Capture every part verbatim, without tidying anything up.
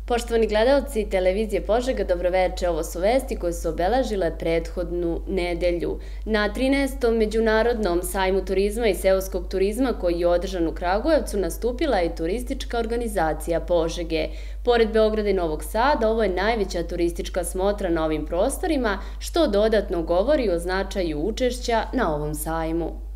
Poštovani gledalci televizije Požega, dobroveče, ovo su vesti koje su obeležile prethodnu nedelju. Na trinaestom Međunarodnom sajmu turizma i seoskog turizma koji je održan u Kragujevcu nastupila je turistička organizacija Požege. Pored Beograda i Novog Sada, ovo je najveća turistička smotra na ovim prostorima, što dodatno govori o značaju učešća na ovom sajmu.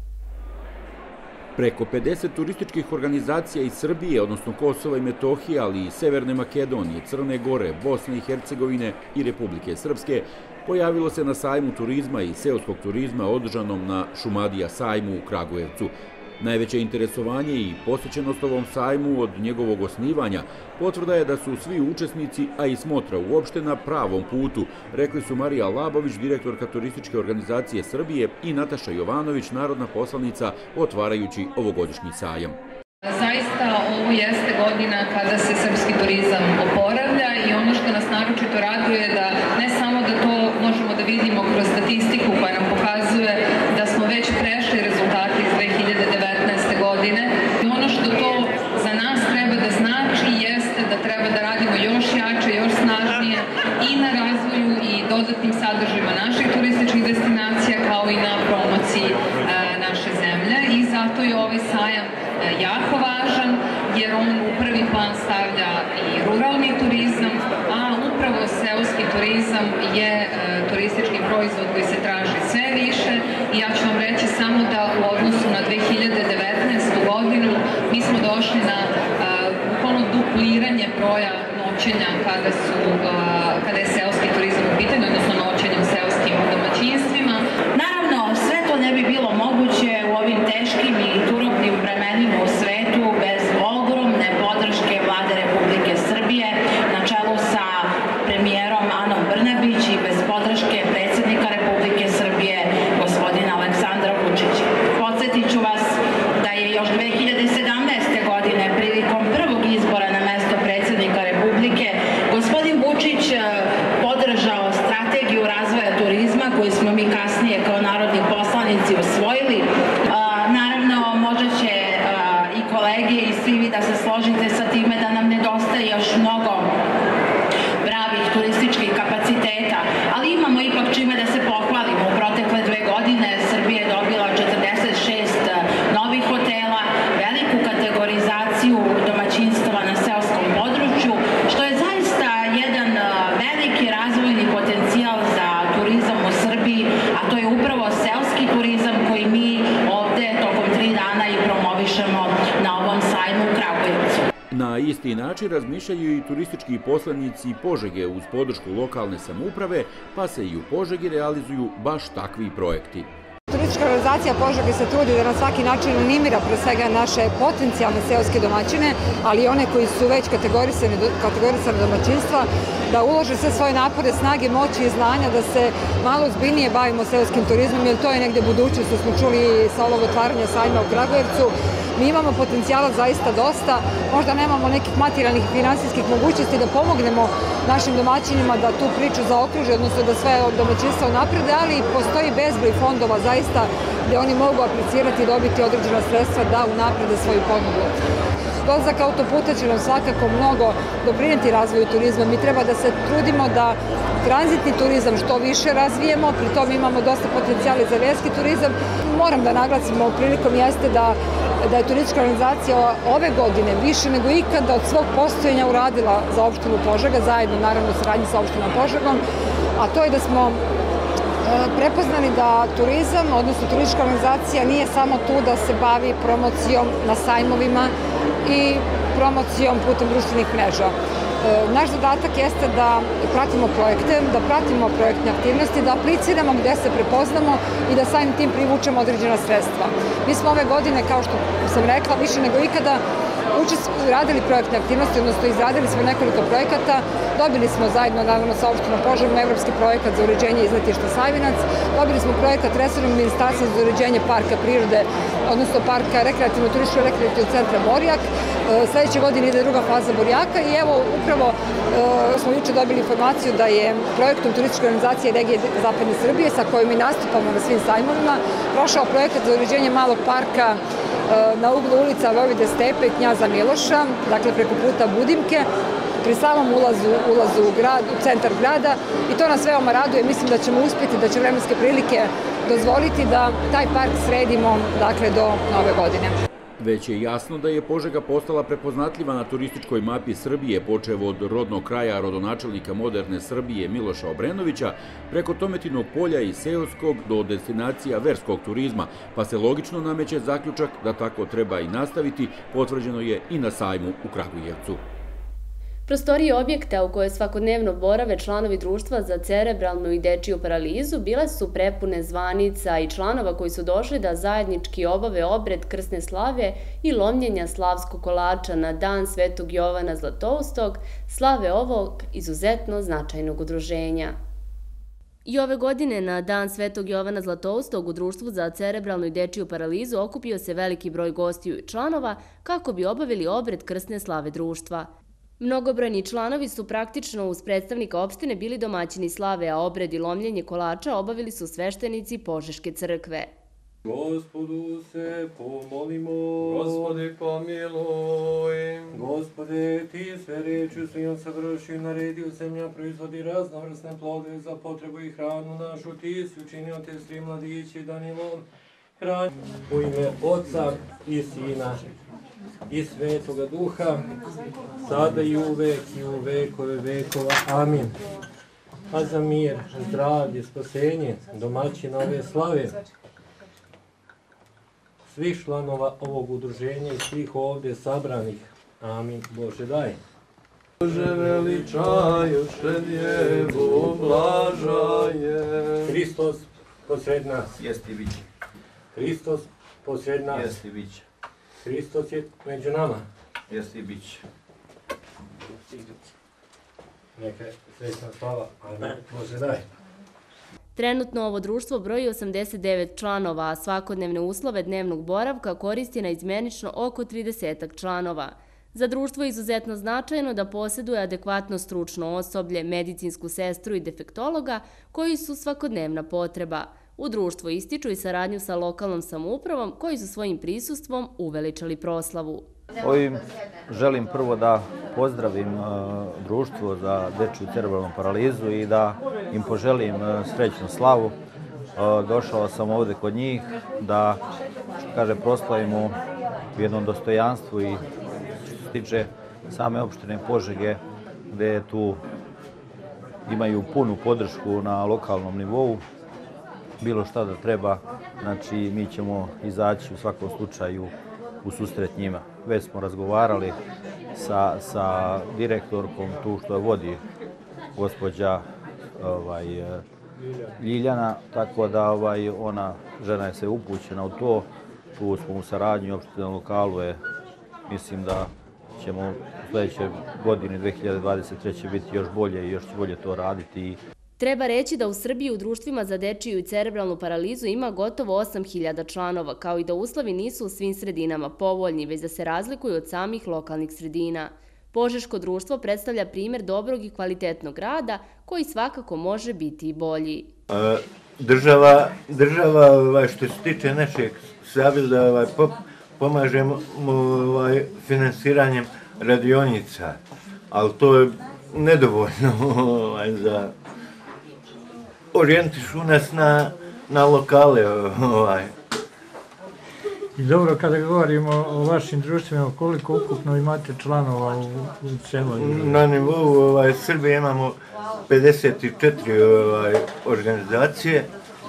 Preko pedeset turističkih organizacija iz Srbije, odnosno Kosova i Metohije, ali i Severne Makedonije, Crne Gore, Bosne i Hercegovine i Republike Srpske, pojavilo se na sajmu turizma i seoskog turizma održanom na Šumadija sajmu u Kragujevcu. Najveće interesovanje i posjećenost ovom sajmu od njegovog osnivanja potvrda je da su svi učesnici, a i smotra uopšte, na pravom putu, rekli su Marija Labović, direktorka turističke organizacije Srbije, i Nataša Jovanović, narodna poslanica, otvarajući ovogodišnji sajam. Zaista ovo jeste godina kada se srpski turizam oporavlja i ono što nas naročito raduje da ne samo da to možemo da vidimo kroz statistiku koja nam pokazuje da smo već prešli rezultate iz dve hiljade devetnaeste. godine. I ono što to za nas treba da znači jeste da treba da radimo još jače, još snažnije i na razvoju i dodatnim sadržajima naših turističkih destinacija kao i na promociji naše zemlje. I zato je ovaj sajam jako važan, jer on u prvi plan stavlja i ruralni turizam, a upravo seoski turizam je turistički proizvod koji se traži sve više. I ja ću vam reći samo da u odnosu na dve hiljade devetnaestu. godinu mi smo došli na bukvalno dupliranje broja noćenja kada, su, kada je seoski turizam u pitanju, odnosno noćenja u seoskim domaćinstvima. Naravno, sve to ne bi bilo moguće u ovim teškim i turobnim vremenima u svetu bez ogromne podrške Vlade Republike Srbije na čelu sa premijerom Anom Brnabić i bez podrške predsjednika Republike Srbije gospodina Aleksandra Vučića. Podsjetit ću vas da je još dve hiljade sedamnaeste. godine prilikom prvog izbora na mesto predsjednika Republike gospodin Vučić podržao strategiju razvoja turizma koju smo mi kasnije kao narodni poslanici usvojili. Naravno, možda će i kolege i svi vi da se složite sa time da nam nedostaje još mnogo pravih turističkih kapaciteta, ali imamo ipak čime da se pohvalimo. U protekle dve godine Srbija je dobila četrdeset šest novih hotela, veliku kategorizaciju domaćinstava na seoskom području, što je zaista jedan veliki razvojni potencijal za turizam u Srbiji, a to je upravo seoski turizam koji mi ovde tokom tri dana i promovišemo na ovom sajmu u Kragujevcu. Na isti način razmišljaju i turistički poslanici Požege uz podršku lokalne samouprave, pa se i u Požegi realizuju baš takvi projekti. Turistička organizacija Požege se trudi da na svaki način animira pre svega naše potencijalne seoske domaćine, ali i one koji su već kategorisane domaćinstva, da ulože sve svoje napore, snage, moći i znanja da se malo ozbiljnije bavimo seoskim turizmom, jer to je negde budućnost, što smo čuli sa ovog otvaranja sajma u Kragujevcu. Mi imamo potencijala zaista dosta, možda nemamo nekih materijalnih i finansijskih mogućnosti da pomognemo našim domaćinima da tu priču zaokruže, odnosno da sve domaćinstva unaprede, ali postoji bezbroj fondova zaista gde oni mogu aplicirati i dobiti određena sredstva da unaprede svoju ponudu. Dolazak autoputa će nam svakako mnogo doprineti razvoju turizma. Mi treba da se trudimo da tranzitni turizam što više razvijemo, pri tom imamo dosta potencijala za verski turizam. Moram da naglasimo prilikom jeste da da je turistička organizacija ove godine više nego ikada od svog postojanja uradila za opštinu Požega, zajedno naravno u saradnji sa opštinom Požegom, a to je da smo prepoznali da turizam, odnosno turistička organizacija nije samo tu da se bavi promocijom na sajmovima i promocijom putem društvenih mreža. Naš zadatak jeste da pratimo projekte, da pratimo projektne aktivnosti, da apliciramo gde se prepoznamo i da samim tim privučemo određena sredstva. Mi smo ove godine, kao što sam rekla, više nego ikada radili projektne aktivnosti, odnosno izradili smo nekoliko projekata. Dobili smo zajedno, naravno, sa opštinom Požegom evropski projekat za uređenje izletišta Sajvinac. Dobili smo projekat resornog ministarstva za uređenje parka prirode, odnosno parka rekreativno-turističko-rekreativnog centra Borjak. Sledeće godine ide druga faza Borjaka i evo, upravo smo juče dobili informaciju da je projektom turističke organizacije regije Zapadne Srbije, sa kojom mi nastupamo na svim sajmovima, prošao projekat za uređenje malog parka na uglu ulica Vojvode Stepe i Knjaza Miloša, dakle preko puta Budimke. pri samom ulazu, ulazu u grad, u centar grada i to nas veoma raduje. Mislim da ćemo uspjeti, da će vremenske prilike dozvoliti da taj park sredimo, dakle, do nove godine. Već je jasno da je Požega postala prepoznatljiva na turističkoj mapi Srbije, počev od rodnog kraja rodonačelnika moderne Srbije Miloša Obrenovića, preko Tometinog polja i seoskog do destinacija verskog turizma, pa se logično nameće zaključak da tako treba i nastaviti, potvrđeno je i na sajmu u Kragujevcu. Prostorije objekta u kojoj svakodnevno borave članovi društva za cerebralnu i dečiju paralizu bile su prepune zvanica i članova koji su došli da zajednički obave obred krsne slave i lomljenja slavskog kolača na dan Svetog Jovana Zlatoustog, slave ovog izuzetno značajnog udruženja. I ove godine na dan Svetog Jovana Zlatoustog u Društvu za cerebralnu i dečiju paralizu okupio se veliki broj gostiju i članova kako bi obavili obred krsne slave društva. Mnogobrojni članovi su praktično uz predstavnika opštine bili domaćini slave, a obred i lomljenje kolača obavili su sveštenici Požeške crkve. Gospodu se pomolimo. Gospodi pomiluj. Gospode, ti sve reči svojom savrši naredi u zemlja proizvodi raznovrsne plode za potrebu i hranu našu. Ti si učinio te svi mladići da nivom hrani. U ime Oca i Sina i Svetoga Duha, sada i uvek i u vekove vekova. Amin. A za mir, zdravlje, spasenje, domaćina ove slave, svih članova ovog udruženja i svih ovdje sabranih. Amin. Bože daj. Bože veličajuće Djevo blažaje. Hristos posred nas. Jesti biće. Hristos posred nas. Jesti biće. Hristos je među nama. Jesti biće. Neka je srećna slava. Amin. Bože daj. Trenutno ovo društvo broji osamdeset devet članova, a svakodnevne uslove dnevnog boravka koristi na izmenično oko tridesetak članova. Za društvo je izuzetno značajno da posjeduje adekvatno stručno osoblje, medicinsku sestru i defektologa koji su svakodnevna potreba. U društvu ističu i saradnju sa lokalnom samoupravom koji su svojim prisustvom uveličali proslavu. Ovim želim prvo da pozdravim društvo za dečju cerebralnu paralizu i da im poželim srećnu slavu. Došao sam ovdje kod njih da, što kaže, proslavimo u jednom dostojanstvu i što se tiče same opštine Požege, gde tu imaju punu podršku na lokalnom nivou. Bilo šta da treba, znači mi ćemo izaći u svakom slučaju u susret njima. Već smo razgovarali sa, sa direktorkom tu što je vodi gospođa ovaj, Ljiljana, tako da ovaj, ona, žena je se upućena u to. Tu smo u saradnji, opšte na lokalu je, mislim da ćemo u sljedećoj godini dve hiljade dvadeset treće biti još bolje i još će bolje to raditi. Treba reći da u Srbiji u društvima za dečiju i cerebralnu paralizu ima gotovo osam hiljada članova, kao i da uslovi nisu u svim sredinama povoljni, već da se razlikuju od samih lokalnih sredina. Požeško društvo predstavlja primjer dobrog i kvalitetnog rada, koji svakako može biti i bolji. Država, država što se tiče našeg saveza, pomažemo finansiranjem radionica, ali to je nedovoljno za... Orijentišu nas na, na lokale. Ovaj. I dobro, kada govorimo o vašim društvima, koliko ukupno imate članova u, u celoj? Na nivou ovaj, Srbije imamo pedeset četiri ovaj, organizacije.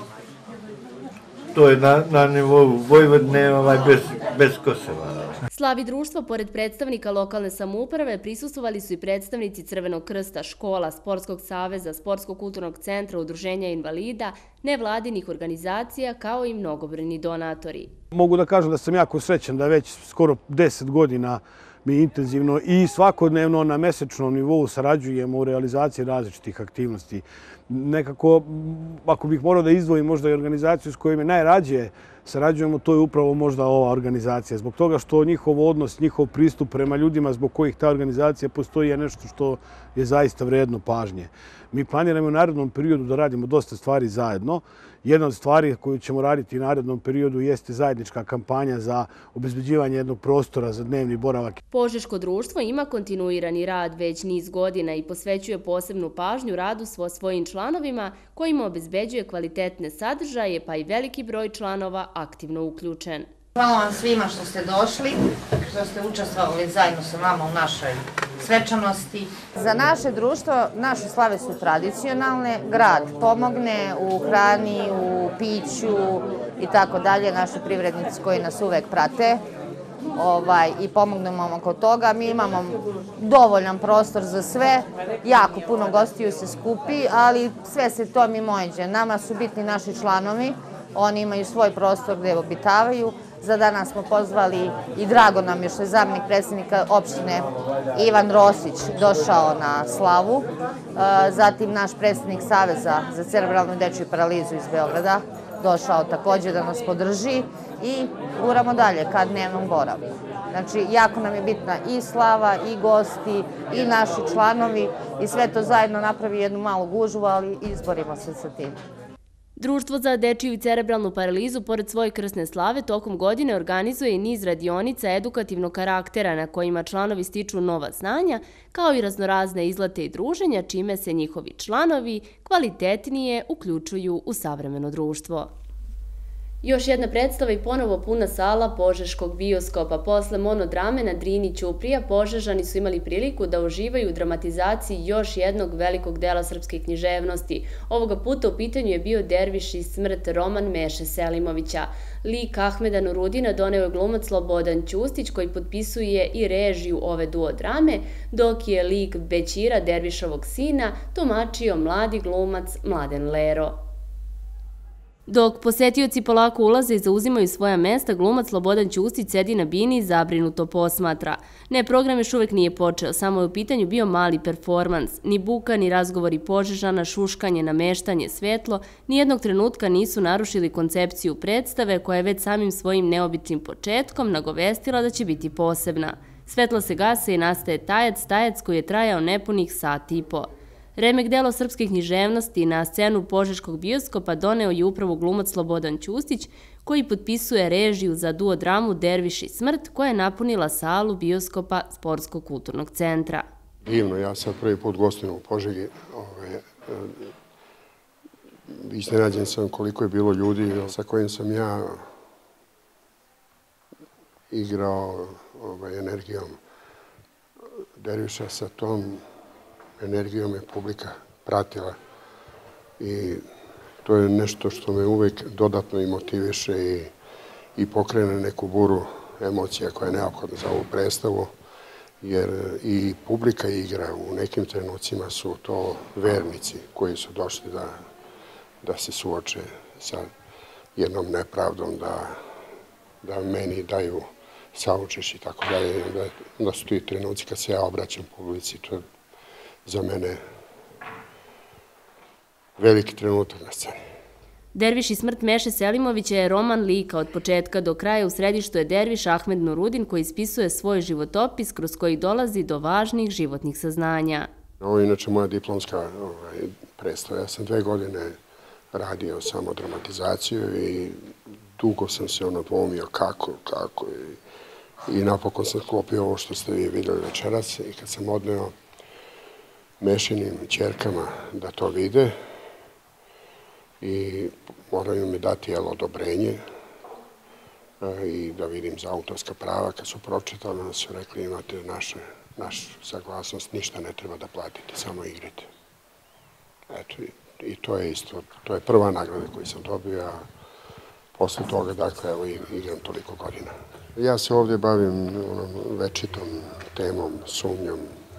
To je na, na nivou Vojvodine ovaj, bez, bez Kosova. Slavi društva, pored predstavnika lokalne samouprave, prisustvovali su i predstavnici Crvenog krsta, škola, Sportskog saveza, Sportsko-kulturnog centra, udruženja invalida, nevladinih organizacija, kao i mnogobrojni donatori. Mogu da kažem da sam jako srećan da već skoro deset godina mi intenzivno i svakodnevno na mesečnom nivou sarađujemo u realizaciji različitih aktivnosti. Nekako, ako bih morao da izdvojim možda i organizaciju s kojom je najrađe sarađujemo, to je upravo možda ova organizacija. Zbog toga što njihov odnos, njihov pristup prema ljudima zbog kojih ta organizacija postoji je nešto što je zaista vredno pažnje. Mi planiramo u narednom periodu da radimo dosta stvari zajedno. Jedna od stvari koju ćemo raditi u narednom periodu jeste zajednička kampanja za obezbeđivanje jednog prostora za dnevni boravak. Požeško društvo ima kontinuirani rad već niz godina i posvećuje posebnu pažnju radu svo svojim članovima kojima obezbeđuje kvalitetne sadržaje, pa i veliki broj članova aktivno uključen. Hvala vam svima što ste došli, što ste učestvovali zajedno sa nama u našoj svečanosti. Za naše društvo, naše slave su tradicionalne, grad pomogne u hrani, u piću i tako dalje, naši privrednici koji nas uvek prate i pomognemo oko toga. Mi imamo dovoljan prostor za sve, jako puno gostiju se skupi, ali sve se to mimoiđe. Nama su bitni naši članovi, oni imaju svoj prostor gde obitavaju. Za danas smo pozvali i drago nam je što je zamenik predsjednika opštine Ivan Rosić došao na slavu. Zatim naš predsjednik Saveza za cerebralnu i dečju paralizu iz Beograda došao također da nas podrži i guramo dalje ka dnevnom boravku. Znači, jako nam je bitna i slava, i gosti, i naši članovi i sve to zajedno napravi jednu malu gužvu, ali izborimo se sa tim. Društvo za dečiju i cerebralnu paralizu, pored svoje krsne slave, tokom godine organizuje i niz radionica edukativnog karaktera na kojima članovi stiču nova znanja, kao i raznorazne izlete i druženja, čime se njihovi članovi kvalitetnije uključuju u savremeno društvo. Još jedna predstava i ponovo puna sala Požeškog bioskopa. Posle monodrame na Drini Ćuprija, Požežani su imali priliku da uživaju u dramatizaciji još jednog velikog dela srpske književnosti. Ovoga puta u pitanju je bio Derviš i smrt, roman Meše Selimovića. Lik Ahmeda Nurudina doneo je glumac Slobodan Ćustić, koji potpisuje i režiju ove duodrame, dok je lik Bećira, Dervišovog sina, tumačio mladi glumac Mladen Lero. Dok posetioci polako ulaze i zauzimaju svoja mesta, glumac Slobodan Ćustić sedi na bini i zabrinuto posmatra. Ne, program još uvek nije počeo, samo je u pitanju bio mali performans. Ni buka, ni razgovori Požežana, šuškanje, nameštanje, svetlo, nijednog trenutka nisu narušili koncepciju predstave, koja je već samim svojim neobičnim početkom nagovestila da će biti posebna. Svetla se gase i nastaje tajac, tajac koji je trajao nepunih sat i po. Remek delo srpske književnosti na scenu Požeškog bioskopa doneo je upravo glumac Slobodan Ćustić, koji potpisuje režiju za duodramu Derviš i smrt, koja je napunila salu bioskopa Sportskog kulturnog centra. Divno, ja sad prvi put gostujem u Požegi. Iznenađen sam koliko je bilo ljudi sa kojim sam ja igrao energijom Derviša. Sa tom energijom je publika pratila i to je nešto što me uvek dodatno i motiviše i pokrene neku buru emocija koja je neophodna za ovu predstavu, jer i publika igra. U nekim trenucima su to vernici koji su došli da se suoče sa jednom nepravdom, da meni daju saučeš i tako dalje. Onda su ti trenuci kad se ja obraćam publici, to je za mene veliki trenutak na sceni. Derviš i smrt Meše Selimovića je roman lika od početka do kraja. U središtu je Derviš Ahmed Nurudin, koji ispisuje svoj životopis kroz koji dolazi do važnih životnih saznanja. Ovo je inače moja diplomska predstava. Ja sam dve godine radio samo dramatizaciju i dugo sam se ono dvomio kako, kako. I napokon sam sklopio ovo što ste vi videli večeras i kad sam odneo Mešinim ćerkama da to vide i moraju mi dati odobrenje i da vidim za autorska prava. Kad su pročitali, onda su rekli imate našu saglasnost, ništa ne treba da platite, samo igrite. Eto, i to je isto, to je prva nagrada koju sam dobio, a posle toga, dakle, evo igram toliko godina. Ja se ovdje bavim večitom temom, sumnjom,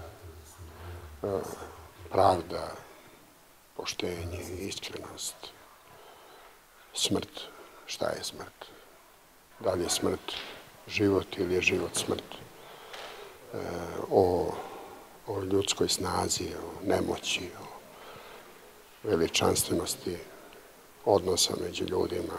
pravda, poštenje, iskrenost, smrt. Šta je smrt? Da li je smrt život ili je život smrt? O ljudskoj snazi, o nemoći, o veličanstvenosti odnosa među ljudima,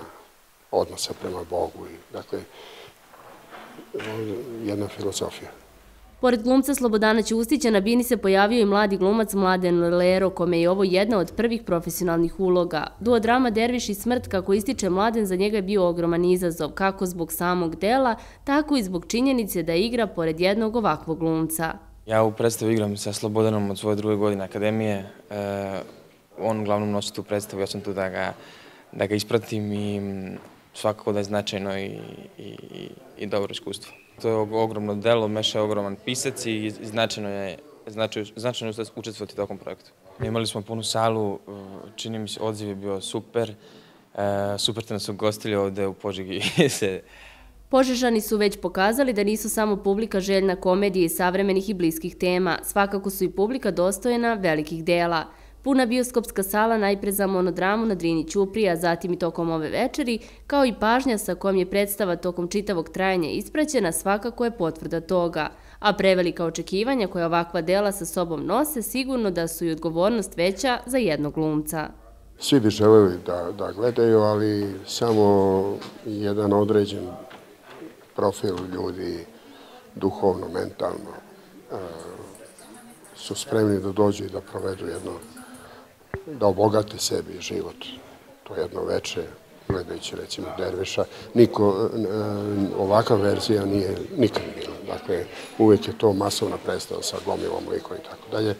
odnosa prema Bogu. Dakle, jedna filozofija. Pored glumca Slobodana Ćustića na bini se pojavio i mladi glumac Mladen Lero, kome je ovo jedna od prvih profesionalnih uloga. Duodrama Derviš i smrt, kako ističe Mladen, za njega je bio ogroman izazov, kako zbog samog dela, tako i zbog činjenice da igra pored jednog ovakvog glumca. Ja u predstavu igram sa Slobodanom od svoje druge godine akademije. On uglavnom nosi tu predstavu, ja sam tu da ga, da ga ispratim i svakako da je značajno i, i, i dobro iskustvo. To je ogromno delo, Meša je ogroman pisac i značajno je, značajno je učestvovati u tokom projektu. Imali smo punu salu, čini mi se odziv je bio super, super te nas ugostili ovde u Požegi. Požežani su već pokazali da nisu samo publika željna komedije i savremenih i bliskih tema, svakako su i publika dostojna velikih dela. Puna bioskopska sala najpre za monodramu na Drini Ćuprija, zatim i tokom ove večeri, kao i pažnja sa kojom je predstava tokom čitavog trajanja ispraćena, svakako je potvrda toga. A prevelika očekivanja koja ovakva dela sa sobom nose, sigurno da su i odgovornost veća za jednog glumca. Svi bi želeli da, da gledaju, ali samo jedan određen profil ljudi, duhovno, mentalno, su spremni da dođu i da provedu jedno, da obogate sebi život. To jedno veče, gledajući recimo Derviša, niko, ovakva verzija nije nikad bila. Dakle, uvijek je to masovna predstava sa gomilom likova i tako dalje.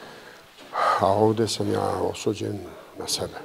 A ovde sam ja osuđen na sebe.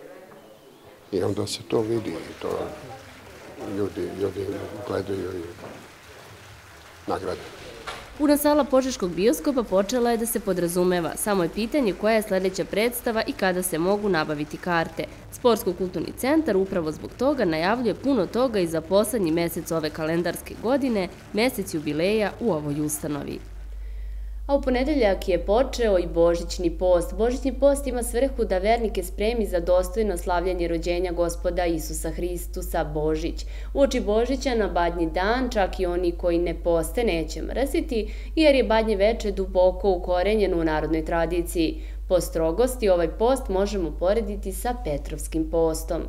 I onda se to vidi i to ljudi, ljudi gledaju i nagrade. Puna sala Požeškog bioskopa počela je da se podrazumeva. Samo je pitanje koja je sledeća predstava i kada se mogu nabaviti karte. Sportsko-kulturni centar upravo zbog toga najavljuje puno toga i za poslednji mesec ove kalendarske godine, mesec jubileja u ovoj ustanovi. A u ponedeljak je počeo i Božićni post. Božićni post ima svrhu da vernike spremi za dostojno slavljanje rođenja Gospoda Isusa Hristusa, Božić. Uoči Božića na Badnji dan čak i oni koji ne poste neće mrziti, jer je Badnje veče duboko ukorenjeno u narodnoj tradiciji. Po strogosti ovaj post možemo porediti sa Petrovskim postom.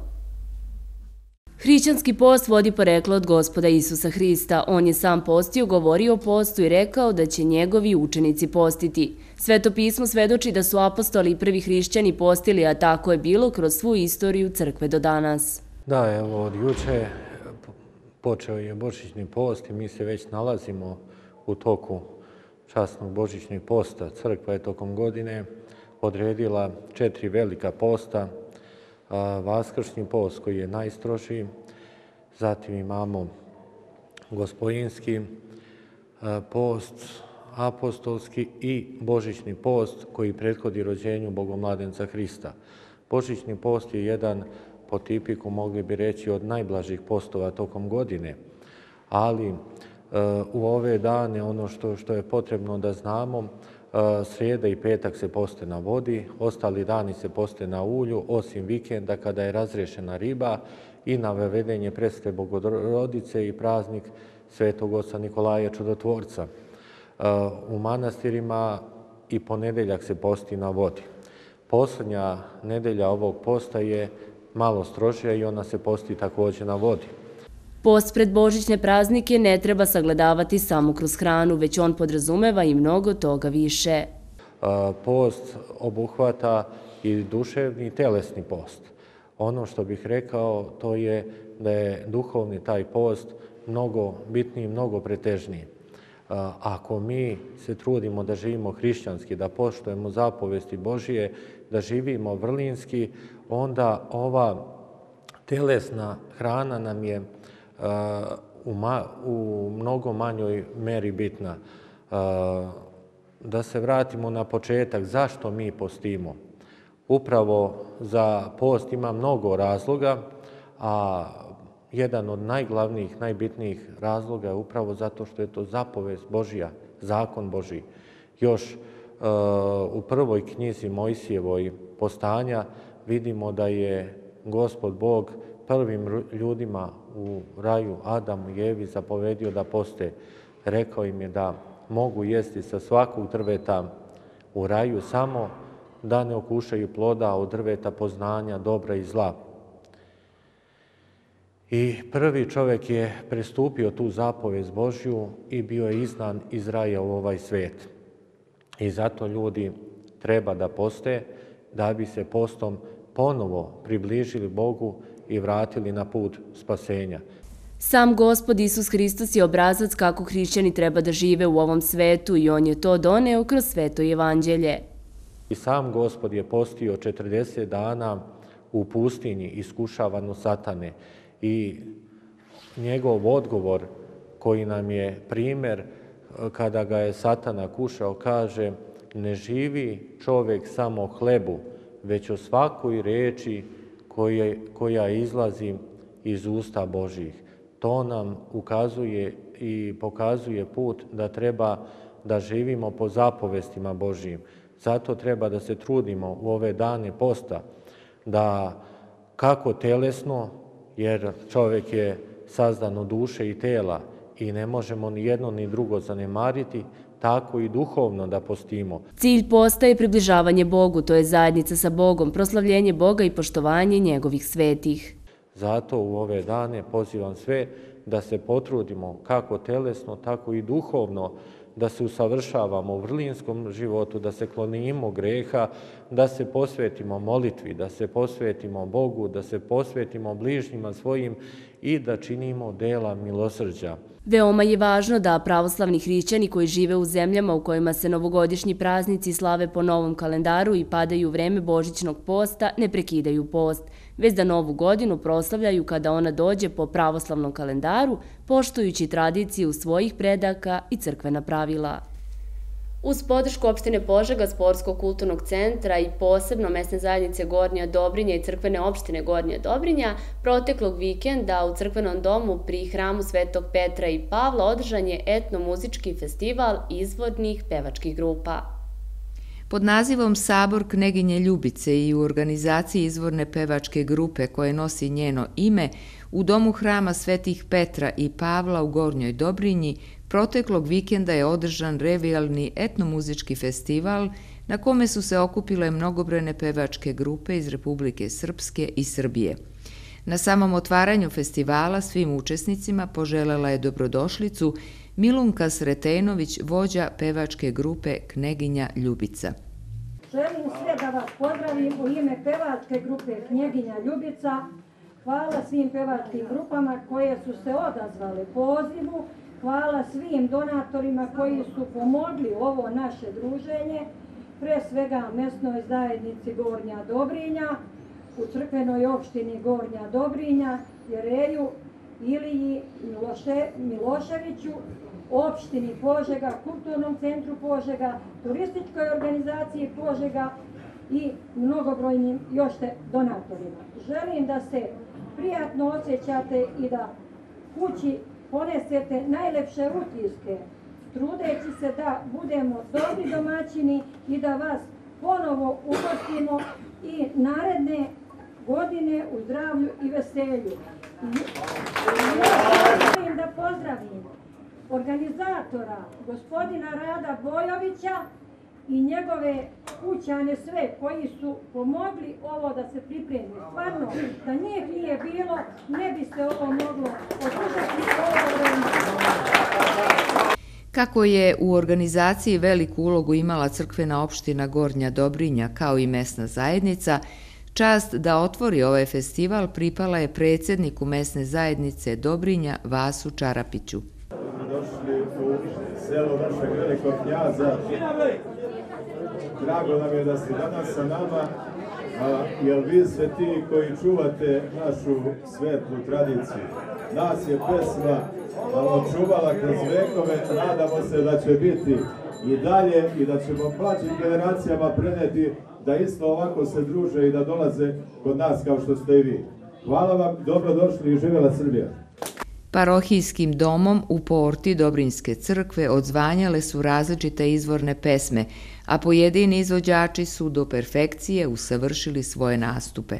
Hrišćanski post vodi poreklo od Gospoda Isusa Hrista. On je sam postio, govorio o postu i rekao da će njegovi učenici postiti. Sveto pismo svedoči da su apostoli i prvi hrišćani postili, a tako je bilo kroz svu istoriju crkve do danas. Da, evo, od juče počeo je Božićni post i mi se već nalazimo u toku časnog Božićnog posta. Crkva je tokom godine odredila četiri velika posta. Vaskršnji post koji je najstrožiji, zatim imamo Gospodinski post, apostolski i Božićni post koji prethodi rođenju Bogomladenca Hrista. Božićni post je jedan po tipiku, mogli bi reći, od najblažih postova tokom godine, ali u ove dane ono što, što je potrebno da znamo, srijeda i petak se poste na vodi, ostali dani se poste na ulju, osim vikenda kada je razrešena riba i na vedenje predstave Bogorodice i praznik Svetog oca Nikolaja Čudotvorca. U manastirima i ponedeljak se posti na vodi. Poslednja nedelja ovog posta je malo strožija i ona se posti također na vodi. Post pred božićne praznike ne treba sagledavati samo kroz hranu, već on podrazumeva i mnogo toga više. Post obuhvata i duševni i telesni post. Ono što bih rekao to je da je duhovni taj post mnogo bitniji, mnogo pretežniji. Ako mi se trudimo da živimo hrišćanski, da poštujemo zapovesti Božije, da živimo vrlinski, onda ova telesna hrana nam je u, ma, u mnogo manjoj meri bitna. Da se vratimo na početak, zašto mi postimo? Upravo za post ima mnogo razloga, a jedan od najglavnijih, najbitnijih razloga je upravo zato što je to zapovest Božija, zakon Božiji. Još u prvoj knjizi Mojsijevoj Postanja vidimo da je Gospod Bog prvim ljudima u raju, Adamu i Evi, zapovedio da poste. Rekao im je da mogu jesti sa svakog drveta u raju, samo da ne okušaju ploda od drveta poznanja dobra i zla. I prvi čovjek je prestupio tu zapovest Božju i bio je iznan iz raja u ovaj svijet. I zato ljudi treba da poste, da bi se postom ponovo približili Bogu i vratili na put spasenja. Sam Gospod Isus Hristos je obrazac kako hrišćani treba da žive u ovom svetu i on je to doneo kroz sveto evanđelje. I sam Gospod je postio četrdeset dana u pustinji iskušavan od satane i njegov odgovor koji nam je primjer kada ga je satana kušao kaže: ne živi čovjek samo hlebu, već o svakoj reči koje, koja izlazi iz usta Božjih. To nam ukazuje i pokazuje put da treba da živimo po zapovestima Božjim. Zato treba da se trudimo u ove dane posta, da kako telesno, jer čovjek je sazdan od duše i tela i ne možemo ni jedno ni drugo zanemariti, tako i duhovno da postimo. Cilj posta je približavanje Bogu, to je zajednica sa Bogom, proslavljenje Boga i poštovanje njegovih svetih. Zato u ove dane pozivam sve da se potrudimo kako telesno, tako i duhovno, da se usavršavamo u vrlinskom životu, da se klonimo greha, da se posvetimo molitvi, da se posvetimo Bogu, da se posvetimo bližnjima svojim i da činimo dela milosrđa. Veoma je važno da pravoslavni hrišćani koji žive u zemljama u kojima se novogodišnji praznici slave po novom kalendaru i padaju u vreme božićnog posta ne prekidaju post, već da novu godinu proslavljaju kada ona dođe po pravoslavnom kalendaru, poštujući tradiciju svojih predaka i crkvena pravila. Uz podršku opštine Požega, Sportskog kulturnog centra i posebno mesne zajednice Gornja Dobrinja i crkvene opštine Gornja Dobrinja, proteklog vikenda u crkvenom domu pri hramu Svetog Petra i Pavla održan je etnomuzički festival izvornih pevačkih grupa. Pod nazivom Sabor Kneginje Ljubice i u organizaciji izvorne pevačke grupe koje nosi njeno ime, u domu hrama Svetih Petra i Pavla u Gornjoj Dobrinji proteklog vikenda je održan revijalni etnomuzički festival na kome su se okupile mnogobrojne pevačke grupe iz Republike Srpske i Srbije. Na samom otvaranju festivala svim učesnicima poželela je dobrodošlicu Milunka Sretenović, vođa pevačke grupe Kneginja Ljubica. Želim sve da vas pozdravim u ime pevačke grupe Kneginja Ljubica. Hvala svim pevačkim grupama koje su se odazvale pozivu. Hvala svim donatorima koji su pomogli ovo naše druženje, pre svega mesnoj zajednici Gornja Dobrinja, u crkvenoj opštini Gornja Dobrinja, Jereju Iliji Miloše, Miloševiću, opštini Požega, Kulturnom centru Požega, turističkoj organizaciji Požega i mnogobrojnim još donatorima. Želim da se prijatno osjećate i da kući ponesete najlepše utiske, trudeći se da budemo dobri domaćini i da vas ponovo ugostimo i naredne godine u zdravlju i veselju. Želim da pozdravim organizatora, gospodina Rada Bojovića i njegove kućane sve koji su pomogli ovo da se pripremi. Stvarno, da njih nije bilo, ne bi se ovo moglo održati ovo vreme. Kako je u organizaciji veliku ulogu imala crkvena opština Gornja Dobrinja kao i mesna zajednica, čast da otvori ovaj festival pripala je predsjedniku mesne zajednice Dobrinja Vasu Čarapiću. Došli u selo našeg velikog knjaza. Drago nam je da ste danas sa nama, jer vi ste ti koji čuvate našu svetlu tradiciju. Nas je pesma očuvala kroz vekove, nadamo se da će biti i dalje i da ćemo mlađim generacijama preneti da isto ovako se druže i da dolaze kod nas kao što ste i vi. Hvala vam, dobrodošli i živjela Srbija. Parohijskim domom u porti Dobrinjske crkve odzvanjale su različite izvorne pesme, a pojedini izvođači su do perfekcije usavršili svoje nastupe.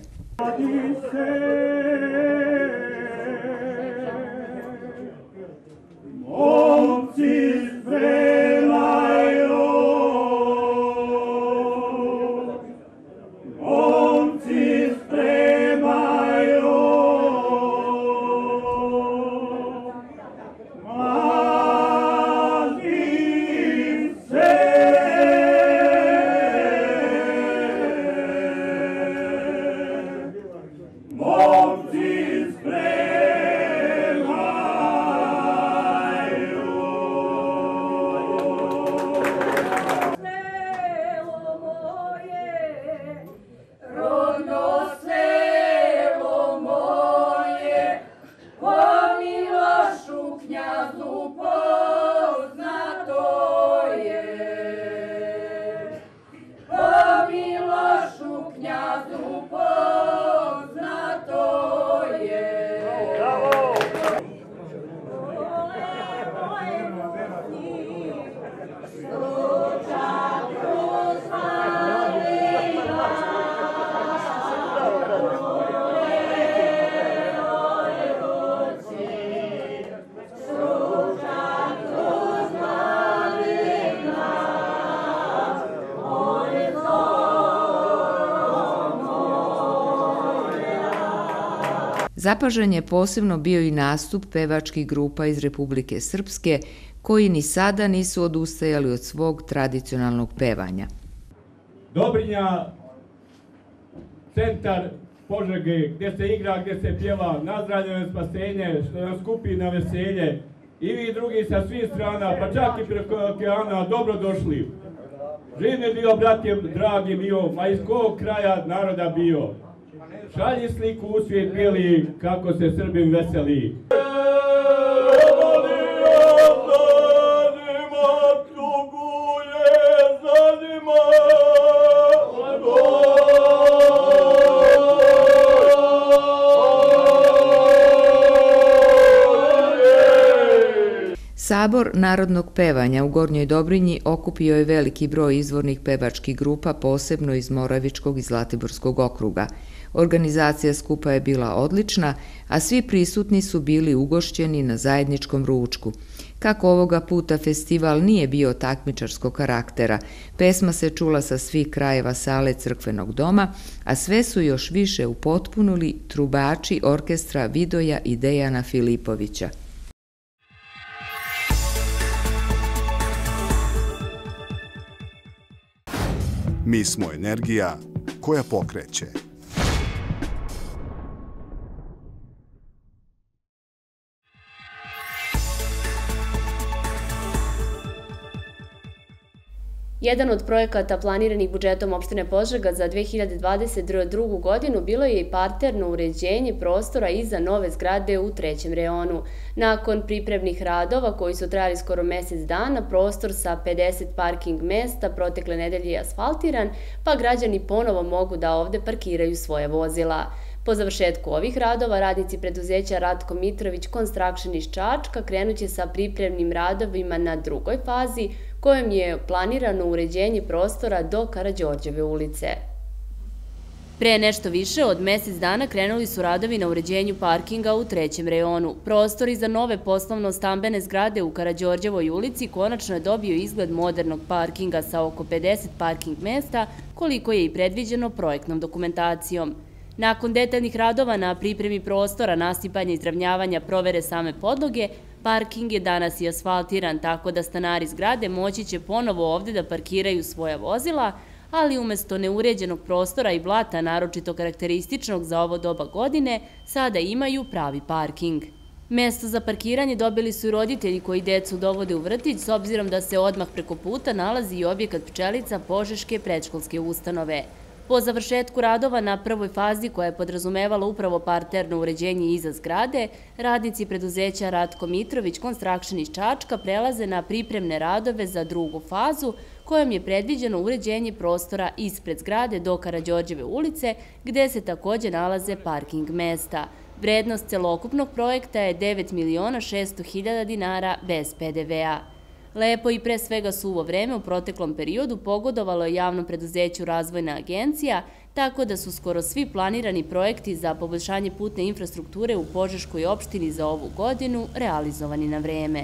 Zapažen je posebno bio i nastup pevačkih grupa iz Republike Srpske, koji ni sada nisu odustajali od svog tradicionalnog pevanja. Dobrinja, centar Požege, gdje se igra, gdje se pjeva, nazdravljeno spasenje, što nas skupi na veselje. I vi drugi sa svih strana, pa čak i preko okeana, dobro došli. Živni bio, bratje, dragi bio, ma iz kog kraja naroda bio. Šalji sliku u svijet bijeli, kako se Srbim veseli. Sabor narodnog pevanja u Gornjoj Dobrinji okupio je veliki broj izvornih pevačkih grupa, posebno iz Moravičkog i Zlatiborskog okruga. Organizacija skupa je bila odlična, a svi prisutni su bili ugošćeni na zajedničkom ručku. Kako ovoga puta festival nije bio takmičarskog karaktera, pesma se čula sa svih krajeva sale crkvenog doma, a sve su još više upotpunili trubači orkestra Vidoja i Dejana Filipovića. Mi smo energija koja pokreće. Jedan od projekata planiranih budžetom opštine Požega za dve hiljade dvadeset drugu. godinu bilo je i parterno uređenje prostora iza nove zgrade u trećem reonu. Nakon pripremnih radova koji su trajali skoro mesec dana, prostor sa pedeset parking mesta protekle nedelje je asfaltiran, pa građani ponovo mogu da ovde parkiraju svoje vozila. Po završetku ovih radova, radnici preduzeća Ratko Mitrović Construction iz Čačka krenuće sa pripremnim radovima na drugoj fazi, kojom je planirano uređenje prostora do Karađorđeve ulice. Pre nešto više od mesec dana krenuli su radovi na uređenju parkinga u trećem rejonu. Prostor iza nove poslovno-stambene zgrade u Karađorđevoj ulici konačno je dobio izgled modernog parkinga sa oko pedeset parking mesta, koliko je i predviđeno projektnom dokumentacijom. Nakon detaljnih radova na pripremi prostora, nasipanja i izravnjavanja provere same podloge, parking je danas i asfaltiran, tako da stanari zgrade moći će ponovo ovde da parkiraju svoja vozila, ali umesto neuređenog prostora i blata, naročito karakterističnog za ovo doba godine, sada imaju pravi parking. Mesto za parkiranje dobili su i roditelji koji decu dovode u vrtić, s obzirom da se odmah preko puta nalazi i objekat Pčelica Požeške predškolske ustanove. Po završetku radova na prvoj fazi, koja je podrazumevala upravo parterno uređenje iza zgrade, radnici preduzeća Ratko Mitrović Construction iz Čačka prelaze na pripremne radove za drugu fazu, kojom je predviđeno uređenje prostora ispred zgrade do Karađorđeve ulice, gde se takođe nalaze parking mesta. Vrednost celokupnog projekta je devet miliona šesto hiljada dinara bez pe de ve a. Lepo i pre svega suvo vreme u proteklom periodu pogodovalo je javnom preduzeću Razvojna agencija, tako da su skoro svi planirani projekti za poboljšanje putne infrastrukture u Požeškoj opštini za ovu godinu realizovani na vreme.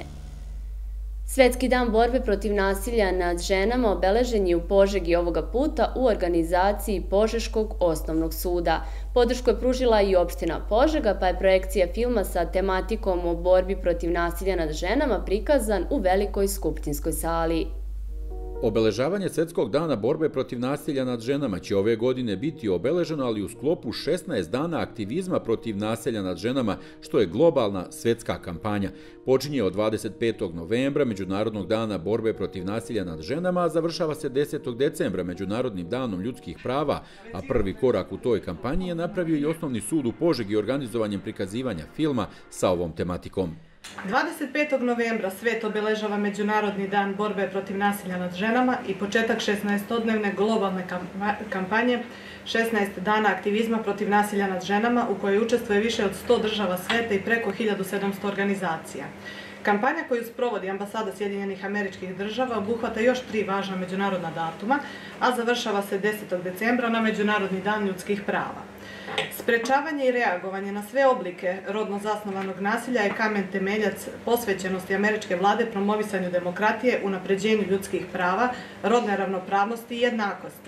Svetski dan borbe protiv nasilja nad ženama obeležen je u Požegi ovoga puta u organizaciji Požeškog osnovnog suda. Podršku je pružila i opština Požega, pa je projekcija filma sa tematikom o borbi protiv nasilja nad ženama prikazan u velikoj skupštinskoj sali. Obeležavanje Svetskog dana borbe protiv nasilja nad ženama će ove godine biti obeleženo, ali u sklopu šesnaest dana aktivizma protiv nasilja nad ženama, što je globalna svetska kampanja. Počinje od dvadeset petog novembra, Međunarodnog dana borbe protiv nasilja nad ženama, a završava se desetog decembra, Međunarodnim danom ljudskih prava, a prvi korak u toj kampanji je napravio i Osnovni sud u Požegi organizovanjem prikazivanja filma sa ovom tematikom. dvadeset petog novembra svet obeležava Međunarodni dan borbe protiv nasilja nad ženama i početak šesnaestodnevne globalne kampanje šesnaest dana aktivizma protiv nasilja nad ženama, u kojoj učestvuje više od sto država sveta i preko hiljadu sedamsto organizacija. Kampanja koju sprovodi Ambasada Sjedinjenih Američkih Država obuhvata još tri važna međunarodna datuma, a završava se desetog decembra na Međunarodni dan ljudskih prava. Sprečavanje i reagovanje na sve oblike rodno zasnovanog nasilja je kamen temeljac posvećenosti američke vlade promovisanju demokratije, unapređenju ljudskih prava, rodne ravnopravnosti i jednakosti.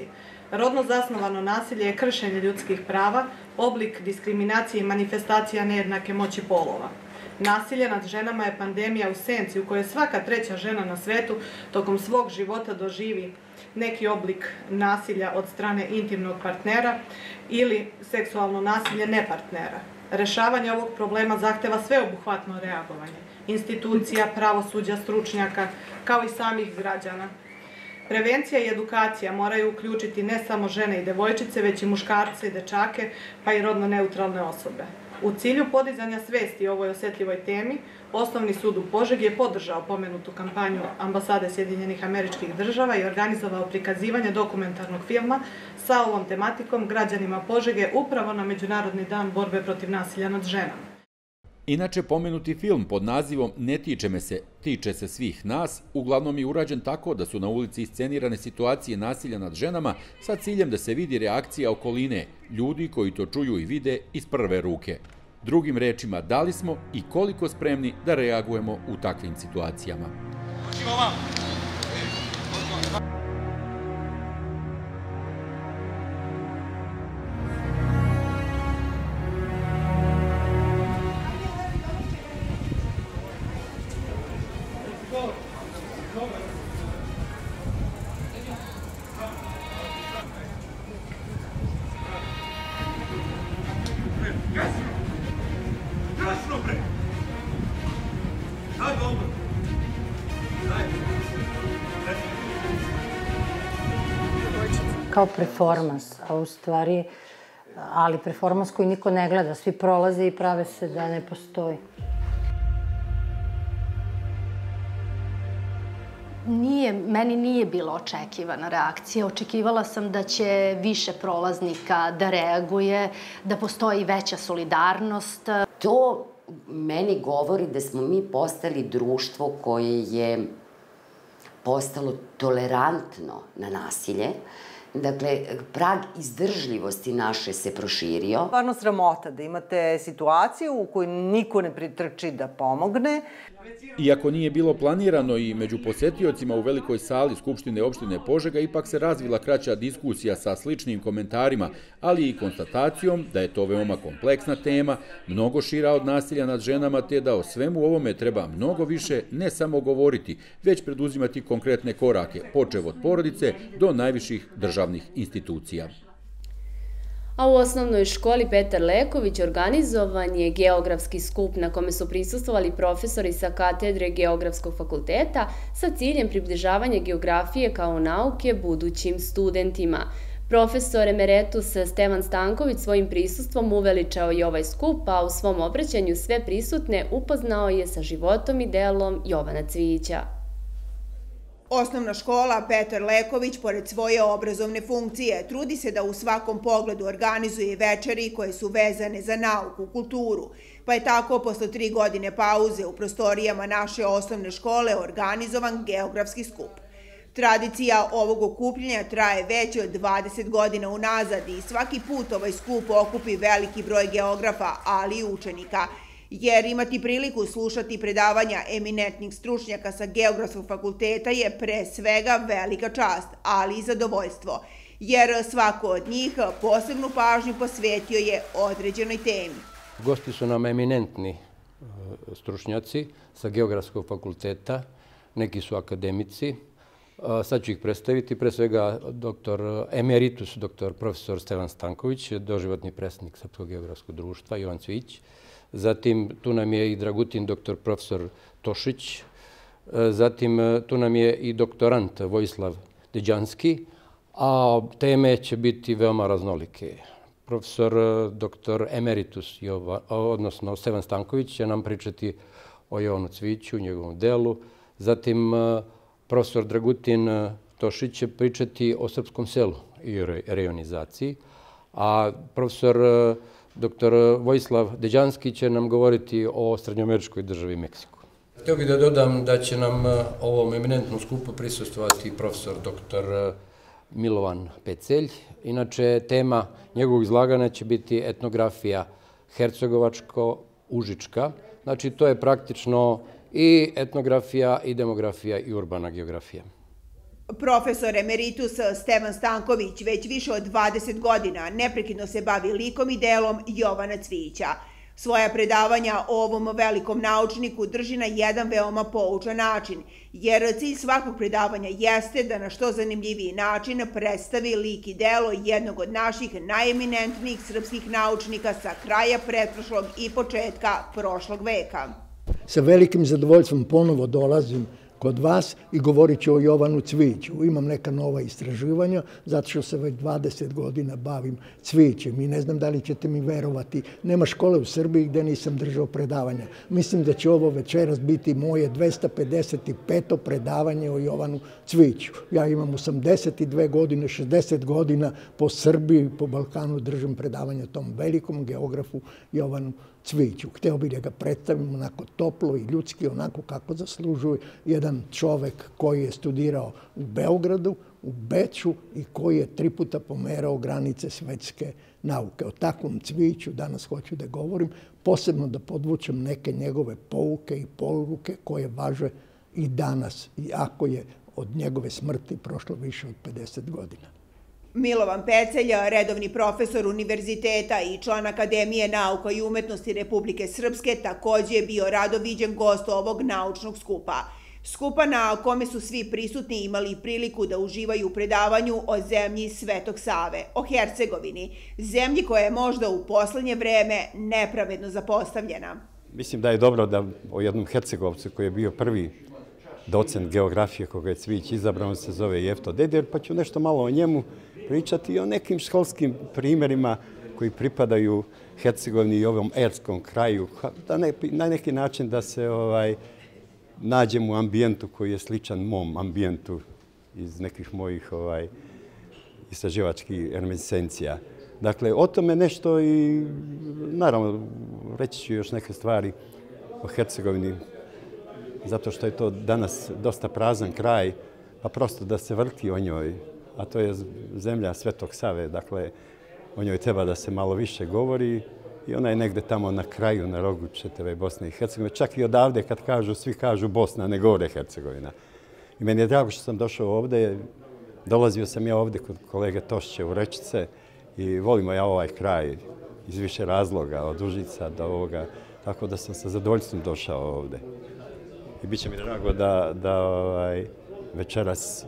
Rodno zasnovano nasilje je kršenje ljudskih prava, oblik diskriminacije i manifestacija nejednake moći polova. Nasilje nad ženama je pandemija u senci u kojoj svaka treća žena na svetu tokom svog života doživi neki oblik nasilja od strane intimnog partnera ili seksualno nasilje nepartnera. Rešavanje ovog problema zahteva sveobuhvatno reagovanje institucija, pravosuđa, stručnjaka, kao i samih građana. Prevencija i edukacija moraju uključiti ne samo žene i devojčice, već i muškarce i dečake, pa i rodno neutralne osobe. U cilju podizanja svesti o ovoj osetljivoj temi, Osnovni sud u Požegi je podržao pomenutu kampanju Ambasade Sjedinjenih Američkih Država i organizovao prikazivanje dokumentarnog filma sa ovom tematikom građanima Požege upravo na Međunarodni dan borbe protiv nasilja nad ženama. Inače, pomenuti film pod nazivom Ne tiče me se, tiče se svih nas, uglavnom je urađen tako da su na ulici iscenirane situacije nasilja nad ženama sa ciljem da se vidi reakcija okoline, ljudi koji to čuju i vide iz prve ruke. Drugim rečima, da li smo i koliko spremni da reagujemo u takvim situacijama. Kao performans, a u stvari, ali performans koji niko ne gleda, svi prolaze i prave se da ne postoji. Nije, meni nije bila očekivana reakcija. Očekivala sam da će više prolaznika da reaguje, da postoji veća solidarnost. To meni govori da smo mi postali društvo koje je postalo tolerantno na nasilje. Dakle, prag izdržljivosti naše se proširio. Stvarno sramota da imate situaciju u kojoj niko ne pritrči da pomogne. Iako nije bilo planirano i među posetiocima u velikoj sali Skupštine opštine Požega, ipak se razvila kraća diskusija sa sličnim komentarima, ali i konstatacijom da je to veoma kompleksna tema, mnogo šira od nasilja nad ženama, te da o svemu ovome treba mnogo više ne samo govoriti, već preduzimati konkretne korake, počev od porodice do najviših državnih institucija. A u osnovnoj školi Petar Leković organizovan je geografski skup na kome su prisustvovali profesori sa katedre Geografskog fakulteta sa ciljem približavanja geografije kao nauke budućim studentima. Profesor emeritus Stevan Stanković svojim prisustvom uveličao je ovaj skup, a u svom obraćanju sve prisutne upoznao je sa životom i delom Jovana Cvijića. Osnovna škola Petar Leković, pored svoje obrazovne funkcije, trudi se da u svakom pogledu organizuje večeri koje su vezane za nauku, kulturu, pa je tako posle tri godine pauze u prostorijama naše osnovne škole organizovan geografski skup. Tradicija ovog okupljenja traje već od dvadeset godina unazad i svaki put ovaj skup okupi veliki broj geografa, ali i učenika, jer imati priliku slušati predavanja eminentnih stručnjaka sa Geografskog fakulteta je pre svega velika čast, ali i zadovoljstvo, jer svako od njih posebnu pažnju posvetio je određenoj temi. Gosti su nam eminentni stručnjaci sa Geografskog fakulteta, neki su akademici. Sad ću ih predstaviti, pre svega doktor emeritus, doktor profesor Stevan Stanković, doživotni predsjednik Srpskog geografskog društva, Jovan Cvijić. Zatim tu nam je i Dragutin, doktor profesor Tošić. Zatim tu nam je i doktorant Vojislav Deđanski, a teme će biti veoma raznolike. Profesor doktor emeritus, odnosno Stevan Stanković, će nam pričati o Jovanu Cvijiću, njegovom delu. Zatim profesor Dragutin Tošić će pričati o srpskom selu i rejonizaciji, a profesor doktor Vojislav Deđanski će nam govoriti o srednjoameričkoj državi Meksiku. Htio bih da dodam da će nam ovom eminentnom skupu prisustvovati profesor doktor Milovan Pecelj. Inače, tema njegovog izlaganja će biti etnografija hercegovačko-užička. Znači, to je praktično i etnografija, i demografija, i urbana geografija. Profesor emeritus Stevan Stanković već više od dvadeset godina neprekidno se bavi likom i delom Jovana Cvijića. Svoja predavanja o ovom velikom naučniku drži na jedan veoma poučan način, jer cilj svakog predavanja jeste da na što zanimljiviji način predstavi lik i delo jednog od naših najeminentnijih srpskih naučnika sa kraja pretprošlog i početka prošlog veka. Sa velikim zadovoljstvom ponovo dolazim kod vas i govorit ću o Jovanu Cvijiću. Imam neka nova istraživanja, zato što se već dvadeset godina bavim Cvijićem i ne znam da li ćete mi verovati. Nema škole u Srbiji gde nisam držao predavanja. Mislim da će ovo večeras biti moje dvesta pedeset peto predavanje o Jovanu Cvijiću. Ja imam osamdeset dve godine, šezdeset godina po Srbiji i po Balkanu držim predavanje o tom velikom geografu Jovanu Cvijiću. Hteo bih da ga predstavim onako toplo i ljudski, onako kako zaslužuje jedan čovek koji je studirao u Beogradu, u Beču i koji je tri puta pomerao granice svetske nauke. O takvom Cvijiću danas hoću da govorim, posebno da podvučem neke njegove pouke i poruke koje važe i danas, iako je od njegove smrti prošlo više od pedeset godina. Milovan Pecelj, redovni profesor univerziteta i član Akademije nauka i umetnosti Republike Srpske, takođe je bio rado viđen gost ovog naučnog skupa. Skupa na kome su svi prisutni imali priliku da uživaju u predavanju o zemlji Svetog Save, o Hercegovini, zemlji koja je možda u poslednje vreme nepravedno zapostavljena. Mislim da je dobro da o jednom Hercegovcu koji je bio prvi docent geografije koga je Cvijić izabrao, on se zove Jefto Dedijer, pa ću nešto malo o njemu pričati i o nekim školskim primjerima koji pripadaju Hercegovini i ovom erskom kraju, da ne, na neki način da se ovaj, nađem u ambijentu koji je sličan mom ambijentu iz nekih mojih ovaj, istraživačkih reminiscencija. Dakle, o tome nešto i, naravno, reći ću još neke stvari o Hercegovini, zato što je to danas dosta prazan kraj, pa prosto da se vrti o njoj, a to je zemlja Svetog Save, dakle, o njoj treba da se malo više govori i ona je negde tamo na kraju, na rogu čitave Bosne i Hercegovine. Čak i odavde kad kažu, svi kažu Bosna, ne govore Hercegovina. I meni je drago što sam došao ovde, dolazio sam ja ovde kod kolege Tošće u Rečice i volimo ja ovaj kraj iz više razloga, od Užica do ovoga, tako da sam sa zadovoljstvom došao ovde. I bit će mi drago da, da ovaj, večeras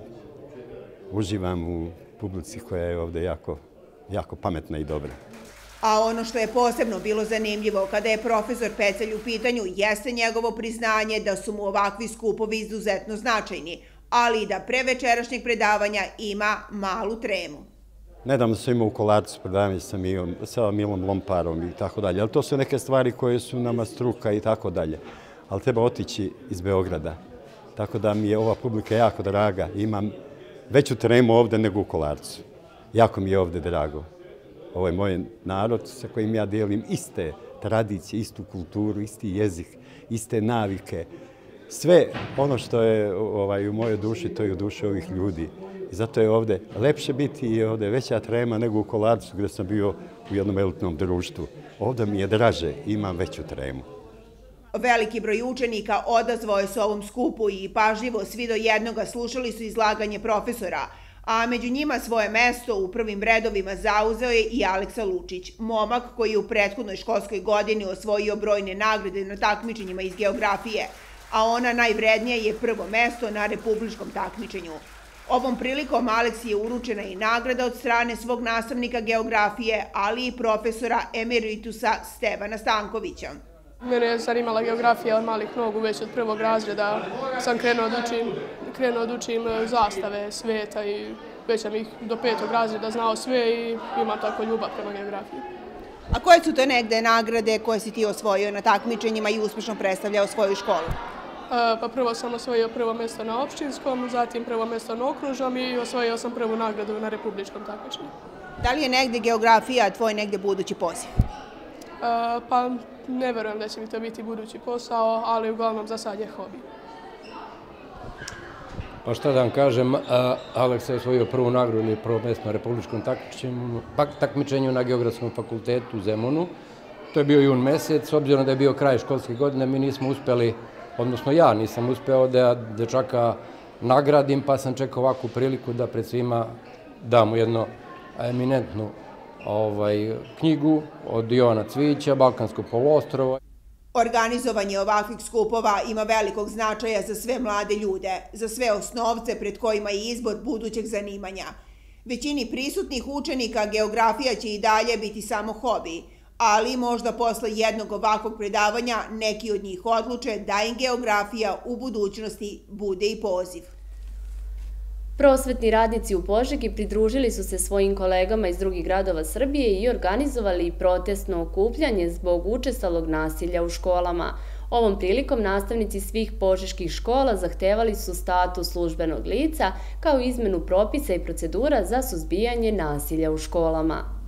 uživam u publici koja je ovde jako, jako pametna i dobra. A ono što je posebno bilo zanimljivo kada je profesor Pecelj u pitanju jeste njegovo priznanje da su mu ovakvi skupovi izuzetno značajni, ali i da pre večerašnjeg predavanja ima malu tremu. Nedavno sam imao u Kolarcu predavanje sa, Milom, sa Milom Lomparom i tako dalje, ali to su neke stvari koje su nama struka i tako dalje. Ali treba otići iz Beograda. Tako da mi je ova publika jako draga. Imam veću tremu ovde nego u Kolarcu. Jako mi je ovde drago. Ovo je moj narod sa kojim ja dijelim iste tradicije, istu kulturu, isti jezik, iste navike. Sve ono što je ovaj, u mojoj duši, to je u duši ovih ljudi. I zato je ovde lepše biti i ovde veća trema nego u Kolarcu gde sam bio u jednom elitnom društvu. Ovde mi je draže, imam veću tremu. Veliki broj učenika odazvao se ovom skupu i pažljivo svi do jednoga slušali su izlaganje profesora, a među njima svoje mesto u prvim redovima zauzeo je i Aleksa Lučić, momak koji je u prethodnoj školskoj godini osvojio brojne nagrade na takmičenjima iz geografije, a ona najvrednija je prvo mesto na republičkom takmičenju. Ovom prilikom Aleksi je uručena i nagrada od strane svog nastavnika geografije, ali i profesora emeritusa Stevana Stankovića. Mene je zanimala geografija od malih nogu, već od prvog razreda sam krenuo da učim, krenuo da učim zastave sveta i već sam ih do petog razreda znao sve i imam tako ljubav prema geografiji. A koje su to negde nagrade koje si ti osvojio na takmičenjima i uspešno predstavljao svoju školu? Pa prvo sam osvojio prvo mjesto na opštinskom, zatim prvo mjesto na okružnom i osvojio sam prvu nagradu na republičkom takmičenju. Da li je negde geografija tvoj negde budući poziv? Pa ne verujem da će mi to biti budući posao, ali uglavnom za sad je hobi. Pa šta da vam kažem, Aleksa je osvojio prvu nagradu i prvo mjesto na republičkom takmičenju na Geografskom fakultetu u Zemunu. To je bio jun mesec, s obzirom da je bio kraj školske godine, mi nismo uspjeli, odnosno ja nisam uspeo da dečaka nagradim, pa sam čekao ovakvu priliku da pred svima dam jednu eminentnu knjigu od Jovana Cvijića, Balkansko poluostrvo. Organizovanje ovakvih skupova ima velikog značaja za sve mlade ljude, za sve osnovce pred kojima je izbor budućeg zanimanja. Većini prisutnih učenika geografija će i dalje biti samo hobi, ali možda posle jednog ovakvog predavanja neki od njih odluče da im geografija u budućnosti bude i poziv. Prosvetni radnici u Požegi pridružili su se svojim kolegama iz drugih gradova Srbije i organizovali protestno okupljanje zbog učestalog nasilja u školama. Ovom prilikom nastavnici svih požeških škola zahtevali su status službenog lica kao izmenu propisa i procedura za suzbijanje nasilja u školama.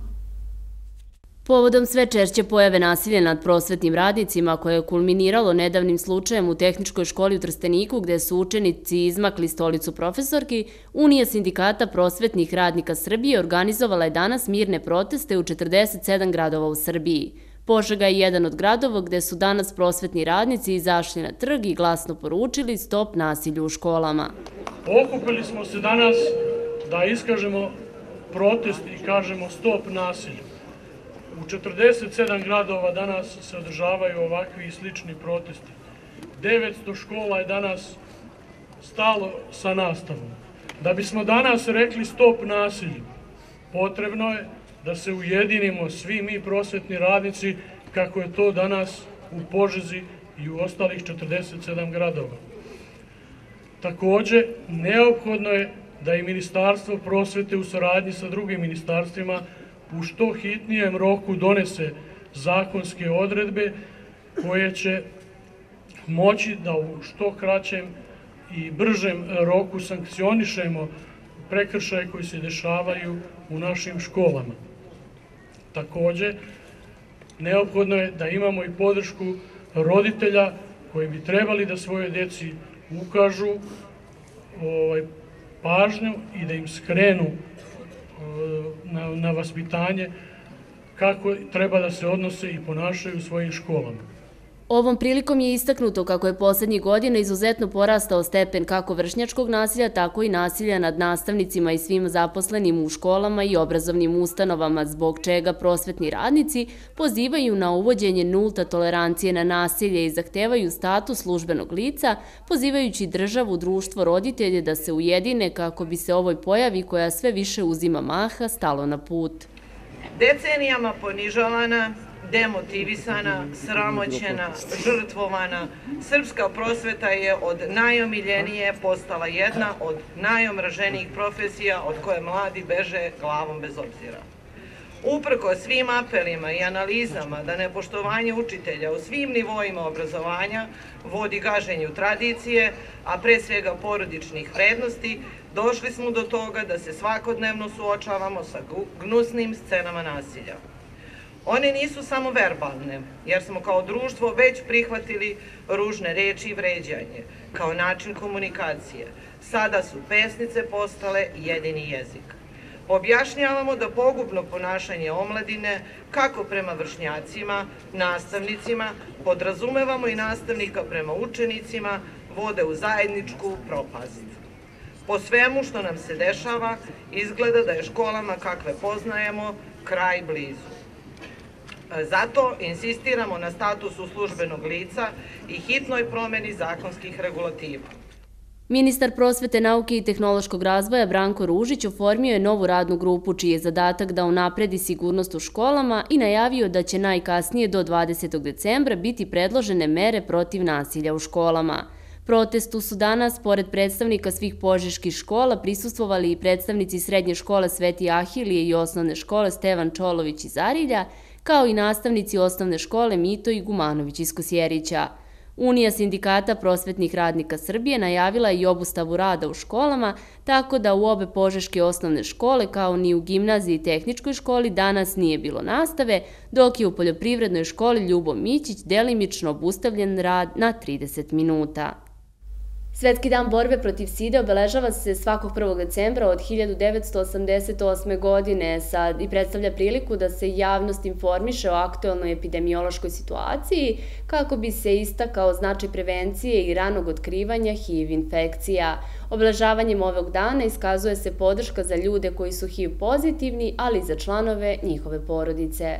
Povodom sve češće pojave nasilja nad prosvetnim radnicima, koje je kulminiralo nedavnim slučajem u Tehničkoj školi u Trsteniku, gde su učenici izmakli stolicu profesorki, Unija sindikata prosvetnih radnika Srbije organizovala je danas mirne proteste u četrdeset sedam gradova u Srbiji. Požega je jedan od gradova gde su danas prosvetni radnici izašli na trg i glasno poručili stop nasilju u školama. Okupili smo se danas da iskažemo protest i kažemo stop nasilju. U četrdeset sedam gradova danas se održavaju ovakvi i slični protesti. devetsto škola je danas stalo sa nastavom. Da bismo danas rekli stop nasilju, potrebno je da se ujedinimo svi mi prosvetni radnici kako je to danas u Požezi i u ostalih četrdeset sedam gradova. Takođe, neophodno je da i Ministarstvo prosvete u saradnji sa drugim ministarstvima u što hitnijem roku donese zakonske odredbe koje će moći da u što kraćem i bržem roku sankcionišemo prekršaje koji se dešavaju u našim školama. Takođe, neophodno je da imamo i podršku roditelja koji bi trebali da svoje deci ukažu pažnju i da im skrenu na vaspitanje kako treba da se odnose i ponašaju u svojim školama. Ovom prilikom je istaknuto kako je poslednjih godina izuzetno porastao stepen kako vršnjačkog nasilja, tako i nasilja nad nastavnicima i svim zaposlenim u školama i obrazovnim ustanovama, zbog čega prosvetni radnici pozivaju na uvođenje nulta tolerancije na nasilje i zahtevaju status službenog lica, pozivajući državu, društvo, roditelje da se ujedine kako bi se ovoj pojavi koja sve više uzima maha stalo na put. Decenijama ponižavana, demotivisana, sramoćena, žrtvovana, srpska prosveta je od najomiljenije postala jedna od najomraženijih profesija od koje mladi beže glavom bez obzira. Uprko svim apelima i analizama da nepoštovanje učitelja u svim nivoima obrazovanja vodi gaženju tradicije, a pre svega porodičnih vrednosti, došli smo do toga da se svakodnevno suočavamo sa gnusnim scenama nasilja. One nisu samo verbalne, jer smo kao društvo već prihvatili ružne reči i vređanje, kao način komunikacije. Sada su pesnice postale jedini jezik. Objašnjavamo da pogubno ponašanje omladine, kako prema vršnjacima, nastavnicima, podrazumevamo i nastavnika prema učenicima, vode u zajedničku propast. Po svemu što nam se dešava, izgleda da je školama kakve poznajemo kraj blizu. Zato insistiramo na statusu službenog lica i hitnoj promeni zakonskih regulativa. Ministar prosvete, nauke i tehnološkog razvoja Branko Ružić oformio je novu radnu grupu čiji je zadatak da unapredi sigurnost u školama i najavio da će najkasnije do dvadesetog decembra biti predložene mere protiv nasilja u školama. Protestu su danas, pored predstavnika svih požeških škola, prisustvovali i predstavnici Srednje škole Sveti Ahilije i Osnovne škole Stevan Čolović iz Arilja, kao i nastavnici Osnovne škole Mito i Gumanović iz Kosjerića. Unija sindikata prosvetnih radnika Srbije najavila i obustavu rada u školama, tako da u obe požeške osnovne škole, kao ni u gimnaziji i tehničkoj školi, danas nije bilo nastave, dok je u poljoprivrednoj školi Ljubo Mićić delimično obustavljen rad na trideset minuta. Svetski dan borbe protiv side obeležava se svakog prvog decembra od hiljadu devetsto osamdeset osme. godine i predstavlja priliku da se javnost informiše o aktuelnoj epidemiološkoj situaciji kako bi se istakao značaj prevencije i ranog otkrivanja H I V infekcija. Obeležavanjem ovog dana iskazuje se podrška za ljude koji su H I V pozitivni, ali i za članove njihove porodice.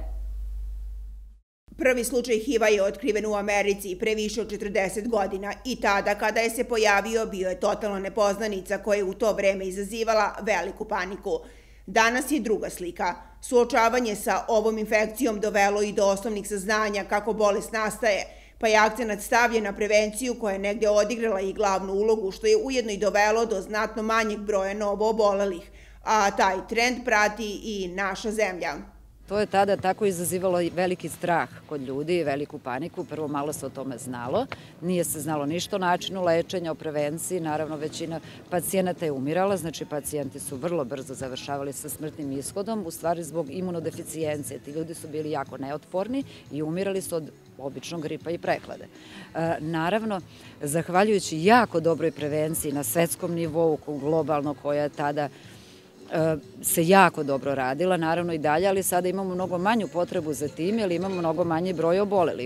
Prvi slučaj H I V-a je otkriven u Americi pre više od četrdeset godina i tada kada je se pojavio bio je totalno nepoznanica koja je u to vreme izazivala veliku paniku. Danas je druga slika. Suočavanje sa ovom infekcijom dovelo i do osnovnih saznanja kako bolest nastaje, pa je akcenat stavljen na prevenciju koja je negde odigrala i glavnu ulogu, što je ujedno i dovelo do znatno manjeg broja novo obolelih, a taj trend prati i naša zemlja. To je tada tako izazivalo veliki strah kod ljudi i veliku paniku. Prvo malo se o tome znalo. Nije se znalo ništa o načinu lečenja, o prevenciji. Naravno, većina pacijenata je umirala, znači pacijenti su vrlo brzo završavali sa smrtnim ishodom, u stvari zbog imunodeficijencije. Ti ljudi su bili jako neotporni i umirali su od običnog gripa i prehlade. Naravno, zahvaljujući jako dobroj prevenciji na svetskom nivou, globalno, koja je tada se jako dobro radila, naravno i dalje, ali sada imamo mnogo manju potrebu za tim, jer imamo mnogo manji broj obolelih.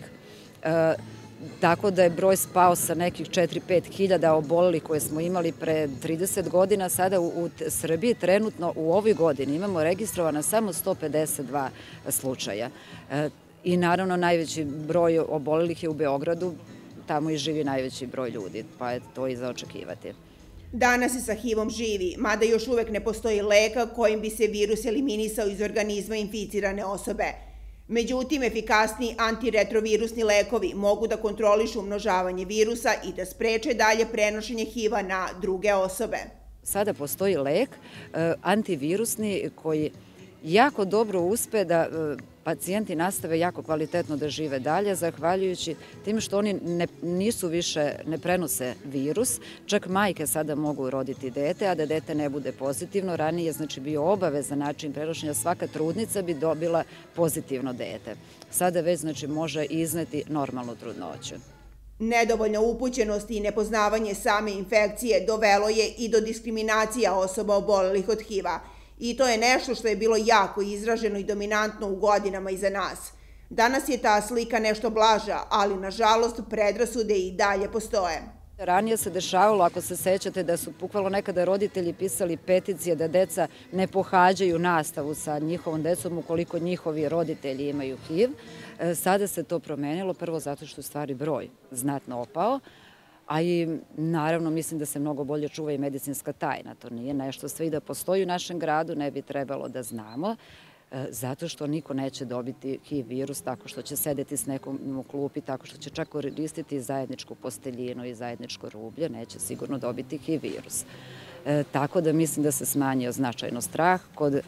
Tako da je broj spao sa nekih četiri do pet hiljada obolelih koje smo imali pre trideset godina, sada u Srbiji trenutno u ovoj godini imamo registrovana samo sto pedeset dva slučaja. I naravno najveći broj obolelih je u Beogradu, tamo i živi najveći broj ljudi, pa je to i za očekivati. Danas se sa H I V-om živi, mada još uvek ne postoji leka kojim bi se virus eliminisao iz organizma inficirane osobe. Međutim, efikasni antiretrovirusni lekovi mogu da kontrolišu umnožavanje virusa i da spreče dalje prenošenje H I V-a na druge osobe. Sada postoji lek antivirusni koji jako dobro uspe da pacijenti nastave jako kvalitetno da žive dalje, zahvaljujući tim što oni nisu više, ne prenose virus, čak majke sada mogu roditi dete, a da dete ne bude pozitivno. Ranije je znači bio obavezan način prenošenja, svaka trudnica bi dobila pozitivno dete. Sada već znači može izneti normalnu trudnoću. Nedovoljna upućenost i nepoznavanje same infekcije dovelo je i do diskriminacija osoba obolelih od H I V-a. I to je nešto što je bilo jako izraženo i dominantno u godinama iza nas. Danas je ta slika nešto blaža, ali nažalost predrasude i dalje postoje. Ranije se dešavalo, ako se sećate, da su bukvalno nekada roditelji pisali peticije da deca ne pohađaju nastavu sa njihovom decom ukoliko njihovi roditelji imaju H I V. Sada se to promenilo, prvo zato što je stvari broj znatno opao, a i naravno mislim da se mnogo bolje čuva i medicinska tajna. To nije nešto sve i da postoji u našem gradu, ne bi trebalo da znamo, zato što niko neće dobiti H I V virus tako što će sedeti s nekom u klupi, tako što će čak koristiti zajedničku posteljinu i zajedničko rublje, neće sigurno dobiti H I V virus. Tako da mislim da se smanjio značajno strah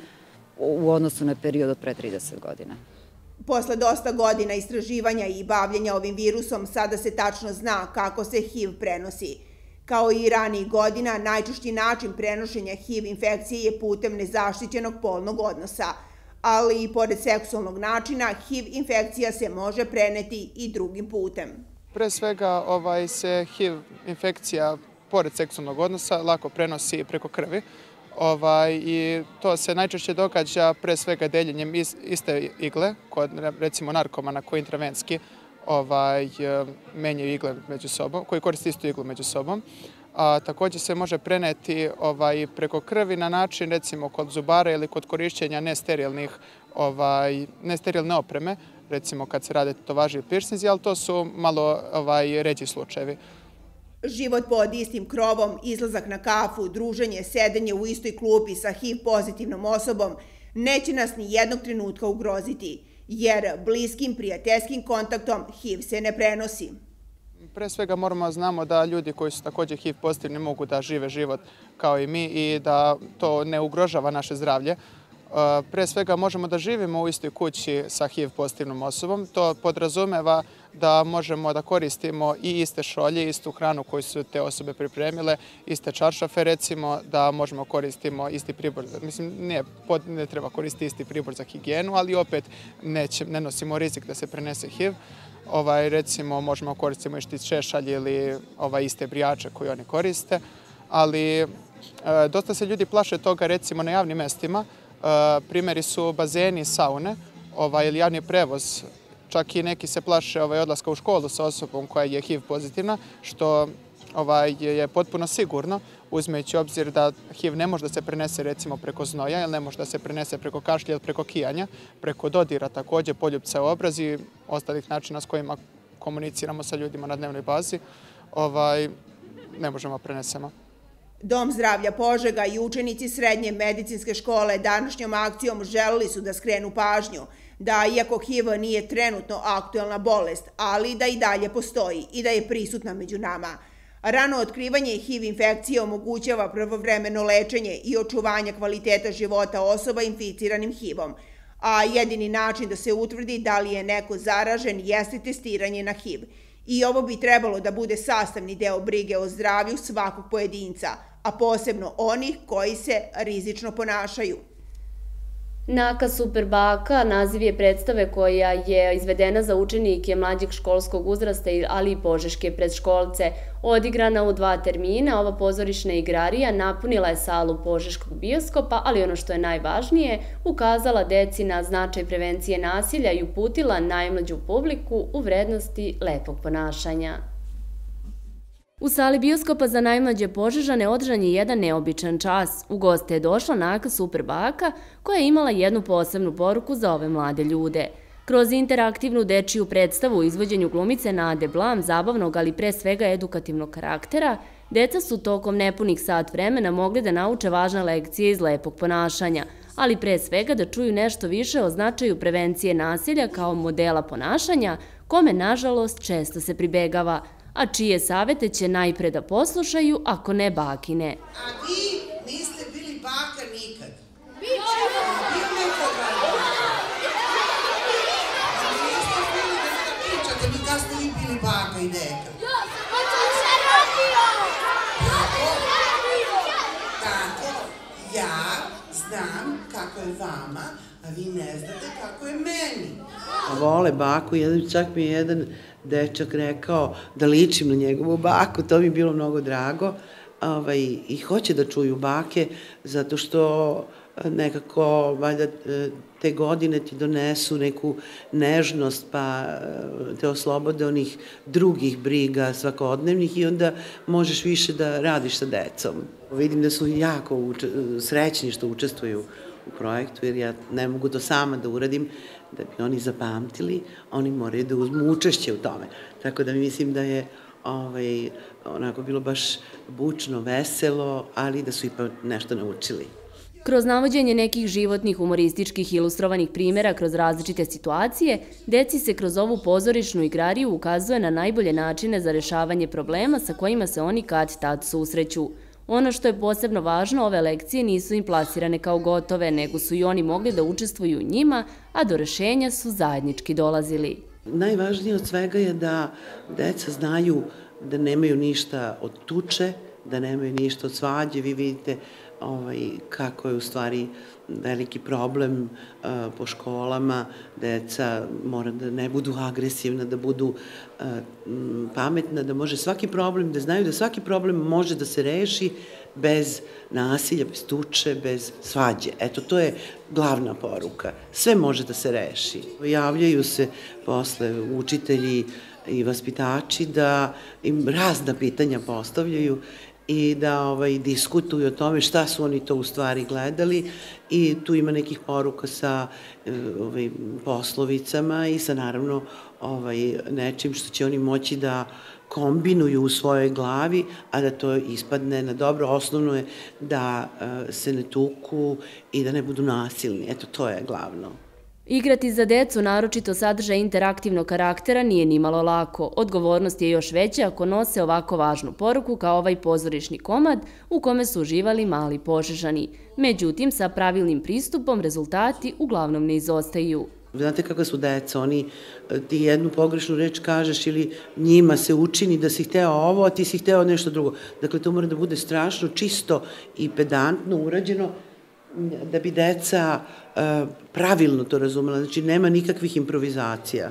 u odnosu na period od pre trideset godina. Posle dosta godina istraživanja i bavljenja ovim virusom, sada se tačno zna kako se H I V prenosi. Kao i ranijih godina, najčešći način prenošenja H I V infekcije je putem nezaštićenog polnog odnosa, ali i pored seksualnog načina, H I V infekcija se može preneti i drugim putem. Pre svega se H I V infekcija, pored seksualnog odnosa, lako prenosi preko krvi. I to se najčešće događa pre svega deljenjem iste igle, kod recimo narkomana koji intravenski menjaju igle među sobom, koji koriste istu iglu među sobom. Također se može preneti preko krvi na način recimo kod zubara ili kod korišćenja nesterilne opreme, recimo kad se rade tetovaži ili piercinzi, ali to su malo ređi slučajevi. Život pod istim krovom, izlazak na kafu, druženje, sedenje u istoj klupi sa H I V pozitivnom osobom neće nas ni jednog trenutka ugroziti, jer bliskim, prijateljskim kontaktom H I V se ne prenosi. Pre svega moramo da znamo da ljudi koji su također H I V pozitivni mogu da žive život kao i mi i da to ne ugrožava naše zdravlje. Pre svega možemo da živimo u istoj kući sa H I V pozitivnom osobom. To podrazumeva da možemo da koristimo i iste šolje, istu hranu koju su te osobe pripremile, iste čaršafe recimo, da možemo koristimo isti pribor. Mislim, ne treba koristiti isti pribor za higijenu, ali opet ne nosimo rizik da se prenese H I V. ovaj, recimo možemo koristiti i štit šešalj ili ovaj, iste brijače koje oni koriste, ali dosta se ljudi plaše toga recimo na javnim mestima. Primjeri su bazeni, saune ovaj, ili javni prevoz. Čak i neki se plaše ovaj, odlaska u školu sa osobom koja je H I V pozitivna, što ovaj, je potpuno sigurno, uzmejući obzir da H I V ne može da se prenese recimo preko znoja, ili ne može da se prenese preko kašlja ili preko kijanja, preko dodira također, poljupca u obraz i ostalih načina s kojima komuniciramo sa ljudima na dnevnoj bazi, ovaj, ne možemo prenesemo. Dom zdravlja Požega i učenici srednje medicinske škole današnjom akcijom želeli su da skrenu pažnju da iako H I V nije trenutno aktuelna bolest, ali da i dalje postoji i da je prisutna među nama. Rano otkrivanje H I V infekcije omogućava pravovremeno lečenje i očuvanje kvaliteta života osoba inficiranim H I V-om, a jedini način da se utvrdi da li je neko zaražen jeste testiranje na H I V. I ovo bi trebalo da bude sastavni deo brige o zdravlju svakog pojedinca, a posebno onih koji se rizično ponašaju. Naka Superbaka naziv je predstave koja je izvedena za učenike mlađeg školskog uzrasta, ali i požeške predškolce. Odigrana u dva termina, ova pozorišna igrarija napunila je salu Požeškog bioskopa, ali ono što je najvažnije, ukazala deci na značaj prevencije nasilja i uputila najmlađu publiku u vrednosti lepog ponašanja. U sali bioskopa za najmlađe Požežane održan je jedan neobičan čas. U goste je došla Naka Superbaka koja je imala jednu posebnu poruku za ove mlade ljude. Kroz interaktivnu dečiju predstavu u izvođenju glumice Nade Blam, zabavnog, ali pre svega edukativnog karaktera, deca su tokom nepunih sat vremena mogli da nauče važne lekcije iz lepog ponašanja, ali pre svega da čuju nešto više o značaju prevencije nasilja kao modela ponašanja, kome, nažalost, često se pribegava, a čije savete će najpre da poslušaju, ako ne bakine. A vi niste bili baka nikad? Biće! Bio nekog rada? A niste bili da ste pričate, mi kad ste vi bili baka i deka? Ja sam se rodio! Tako, ja znam kako je vama, a vi ne znate kako je meni. Vole baku, čak mi je jedan dečak rekao da ličim na njegovu baku, to mi je bilo mnogo drago i hoće da čuju bake zato što nekako valjda te godine ti donesu neku nežnost pa te oslobode onih drugih briga svakodnevnih i onda možeš više da radiš sa decom. Vidim da su jako srećni što učestvuju u projektu jer ja ne mogu to sama da uradim. Da bi oni zapamtili, oni moraju da uzmu učešće u tome. Tako da mislim da je onako bilo baš bučno, veselo, ali da su ipak nešto naučili. Kroz navođenje nekih životnih, humorističkih i ilustrovanih primjera kroz različite situacije, deci se kroz ovu pozorišnu igrariju ukazuje na najbolje načine za rešavanje problema sa kojima se oni kad tad susreću. Ono što je posebno važno, ove lekcije nisu im plasirane kao gotove, nego su i oni mogli da učestvuju u njima, a do rešenja su zajednički dolazili. Najvažnije od svega je da deca znaju da nemaju ništa od tuče, da nemaju ništa od svađe. Vi vidite kako je u stvari veliki problem po školama. Deca mora da ne budu agresivna, da budu pametna, da može svaki problem, da znaju da svaki problem može da se reši bez nasilja, bez tuče, bez svađe. Eto, to je glavna poruka. Sve može da se reši. Javljaju se posle učitelji i vaspitači da im razna pitanja postavljaju i da diskutuju o tome šta su oni to u stvari gledali i tu ima nekih poruka sa poslovicama i sa naravno nečim što će oni moći da kombinuju u svojoj glavi, a da to ispadne na dobro. Osnovno je da se ne tuku i da ne budu nasilni. Eto, to je glavno. Igrati za decu, naročito sadržaj interaktivnog karaktera, nije nimalo lako. Odgovornost je još veća ako nose ovako važnu poruku kao ovaj pozorišni komad u kome su uživali mali Požežani. Međutim, sa pravilnim pristupom rezultati uglavnom ne izostaju. Znate kakva su deca, oni ti jednu pogrešnu reč kažeš ili njima se učini da si hteo ovo, a ti si hteo nešto drugo. Dakle, to mora da bude strašno čisto i pedantno urađeno da bi deca pravilno to razumela. Znači, nema nikakvih improvizacija.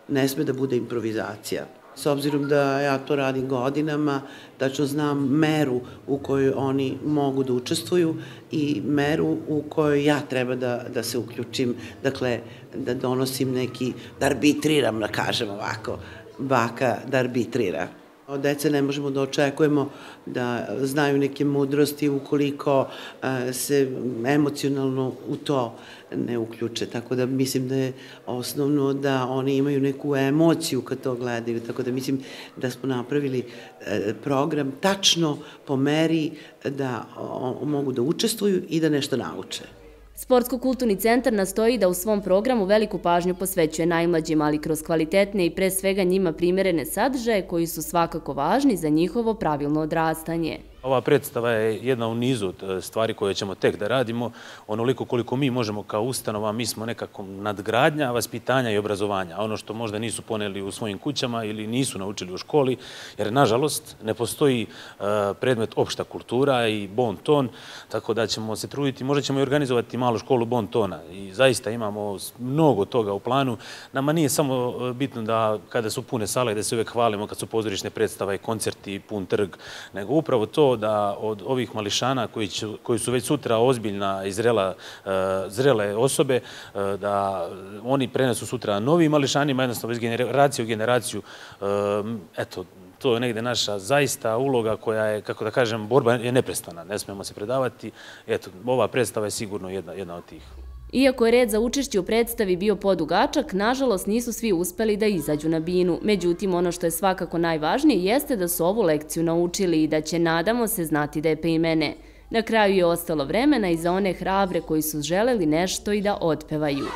ne sme da bude improvizacija. S obzirom da ja to radim godinama, tačno znam meru u kojoj oni mogu da učestvuju i meru u kojoj ja treba da, da se uključim, dakle, da donosim neki, da arbitriram, da kažem ovako, baka da arbitrira. Od dece ne možemo da očekujemo da znaju neke mudrosti ukoliko se emocionalno u to ne uključe. Tako da mislim da je osnovno da oni imaju neku emociju kad to gledaju. Tako da mislim da smo napravili program tačno po meri da mogu da učestvuju i da nešto nauče. Sportsko-kulturni centar nastoji da u svom programu veliku pažnju posvećuje najmlađima, ali kroz kvalitetne i pre svega njima primerene sadržaje koji su svakako važni za njihovo pravilno odrastanje. Ova predstava je jedna u nizu stvari koje ćemo tek da radimo. Onoliko koliko mi možemo kao ustanova, mi smo nekako nadgradnja vaspitanja i obrazovanja. Ono što možda nisu poneli u svojim kućama ili nisu naučili u školi, jer nažalost ne postoji predmet opšta kultura i bon ton, tako da ćemo se truditi, možda ćemo i organizovati malu školu bon tona. I zaista imamo mnogo toga u planu. Nama nije samo bitno da kada su pune sale, da se uvek hvalimo kad su pozorišne predstave i koncerti i pun trg, nego upravo to da od ovih mališana koji su već sutra ozbiljna i zrele osobe, da oni prenesu sutra novim mališanima, jednostavno iz generacije u generaciju. Eto, to je negde naša zaista uloga koja je, kako da kažem, borba je neprestana, ne smijemo se predavati. Eto, ova predstava je sigurno jedna od tih. Iako je red za učešće u predstavi bio podugačak, nažalost nisu svi uspeli da izađu na binu. Međutim, ono što je svakako najvažnije jeste da su ovu lekciju naučili i da će, nadamo se, znati da je primene. Na kraju je ostalo vremena i za one hrabre koji su želeli nešto i da otpevaju.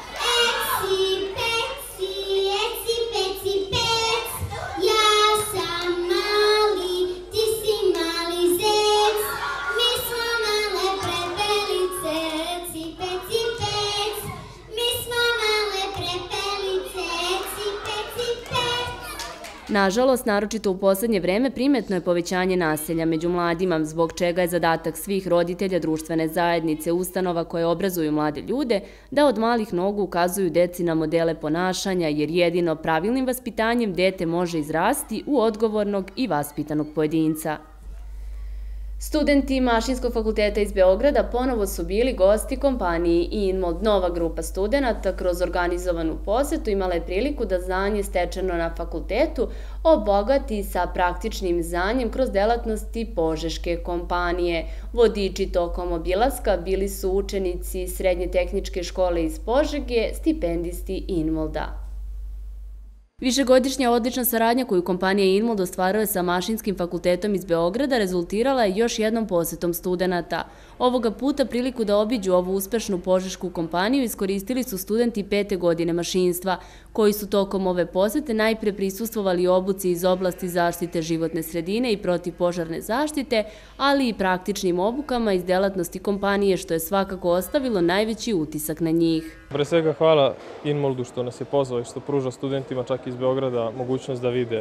Nažalost, naročito u poslednje vreme primetno je povećanje nasilja među mladima, zbog čega je zadatak svih roditelja, društvene zajednice, ustanova koje obrazuju mlade ljude, da od malih nogu ukazuju deci na modele ponašanja, jer jedino pravilnim vaspitanjem dete može izrasti u odgovornog i vaspitanog pojedinca. Studenti Mašinskog fakulteta iz Beograda ponovo su bili gosti kompaniji Inmold. Nova grupa studenta kroz organizovanu posetu imala je priliku da znanje stečeno na fakultetu obogati sa praktičnim znanjem kroz delatnosti Požeške kompanije. Vodiči tokom obilaska bili su učenici Srednje tehničke škole iz Požege, stipendisti Inmolda. Višegodišnja odlična saradnja koju kompanija Inmold ostvaruje sa Mašinskim fakultetom iz Beograda rezultirala je još jednom posetom studenta. Ovoga puta priliku da obiđu ovu uspešnu požešku kompaniju iskoristili su studenti pete godine mašinstva, koji su tokom ove posete najpre prisustvovali obuci iz oblasti zaštite životne sredine i protivpožarne zaštite, ali i praktičnim obukama iz delatnosti kompanije, što je svakako ostavilo najveći utisak na njih. Pre svega hvala Inmoldu što nas je pozvao i što pruža studentima čak iz Beograda mogućnost da vide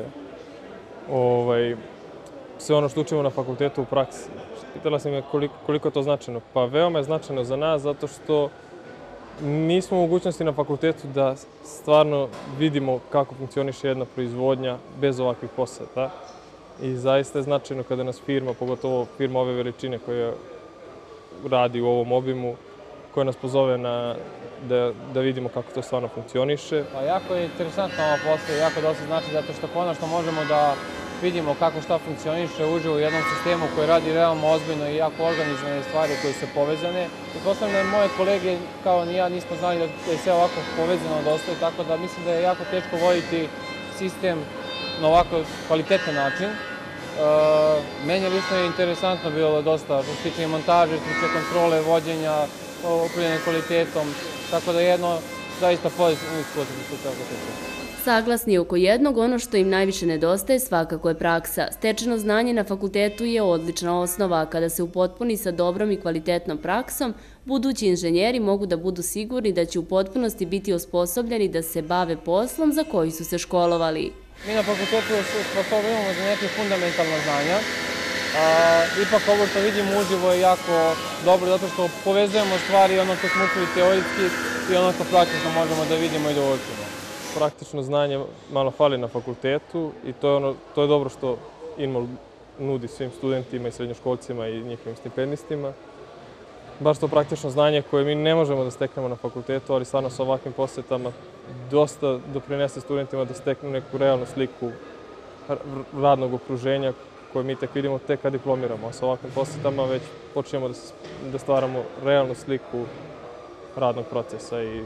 sve ono što učimo na fakultetu u praksi. Pitala sam me koliko je to značajno. Pa veoma je značajno za nas zato što nismo u mogućnosti na fakultetu da stvarno vidimo kako funkcioniše jedna proizvodnja bez ovakvih poseta. I zaista je značajno kada nas firma, pogotovo firma ove veličine koja radi u ovom obimu, koja nas pozove da vidimo kako to stvarno funkcioniše. Jako je interesantno ovo posle, jako dosta znači zato što konačno možemo da vidimo kako šta funkcioniše uživo u jednom sistemu koji radi realno ozbiljno i jako organizovane stvari koje su povezane. I posledno da moje kolege kao ni ja nismo znali da je sve ovako povezano dosta, tako da mislim da je jako teško voditi sistem na ovako kvalitetan način. Meni lično je interesantno bilo dosta što se tiče montaže, što se tiče kontrole, vođenja, upravljanja kvalitetom, tako da je jedno zaista pozitivno iskustvo što se tako tiče. Saglasni oko jednog, ono što im najviše nedostaje svakako je praksa. Stečeno znanje na fakultetu je odlična osnova, a kada se upotpuni sa dobrom i kvalitetnom praksom, budući inženjeri mogu da budu sigurni da će u potpunosti biti osposobljeni da se bave poslom za koji su se školovali. Mi na fakultetu osposobljamo za neke fundamentalna znanja. Ipak ovo što vidimo uživo je jako dobro, zato što povezujemo stvari ono što smo učili teorijski i ono što praktično možemo da vidimo i da učimo. praktično znanje malo fali na fakultetu i to je, ono, to je dobro što Inmol nudi svim studentima i srednjoškolcima i njihovim stipendistima. Baš to praktično znanje koje mi ne možemo da steknemo na fakultetu, ali stvarno sa ovakvim posetama dosta doprinese studentima da steknu neku realnu sliku radnog okruženja koje mi tek vidimo tek kad diplomiramo. A sa ovakvim posetama već počinjemo da stvaramo realnu sliku radnog procesa i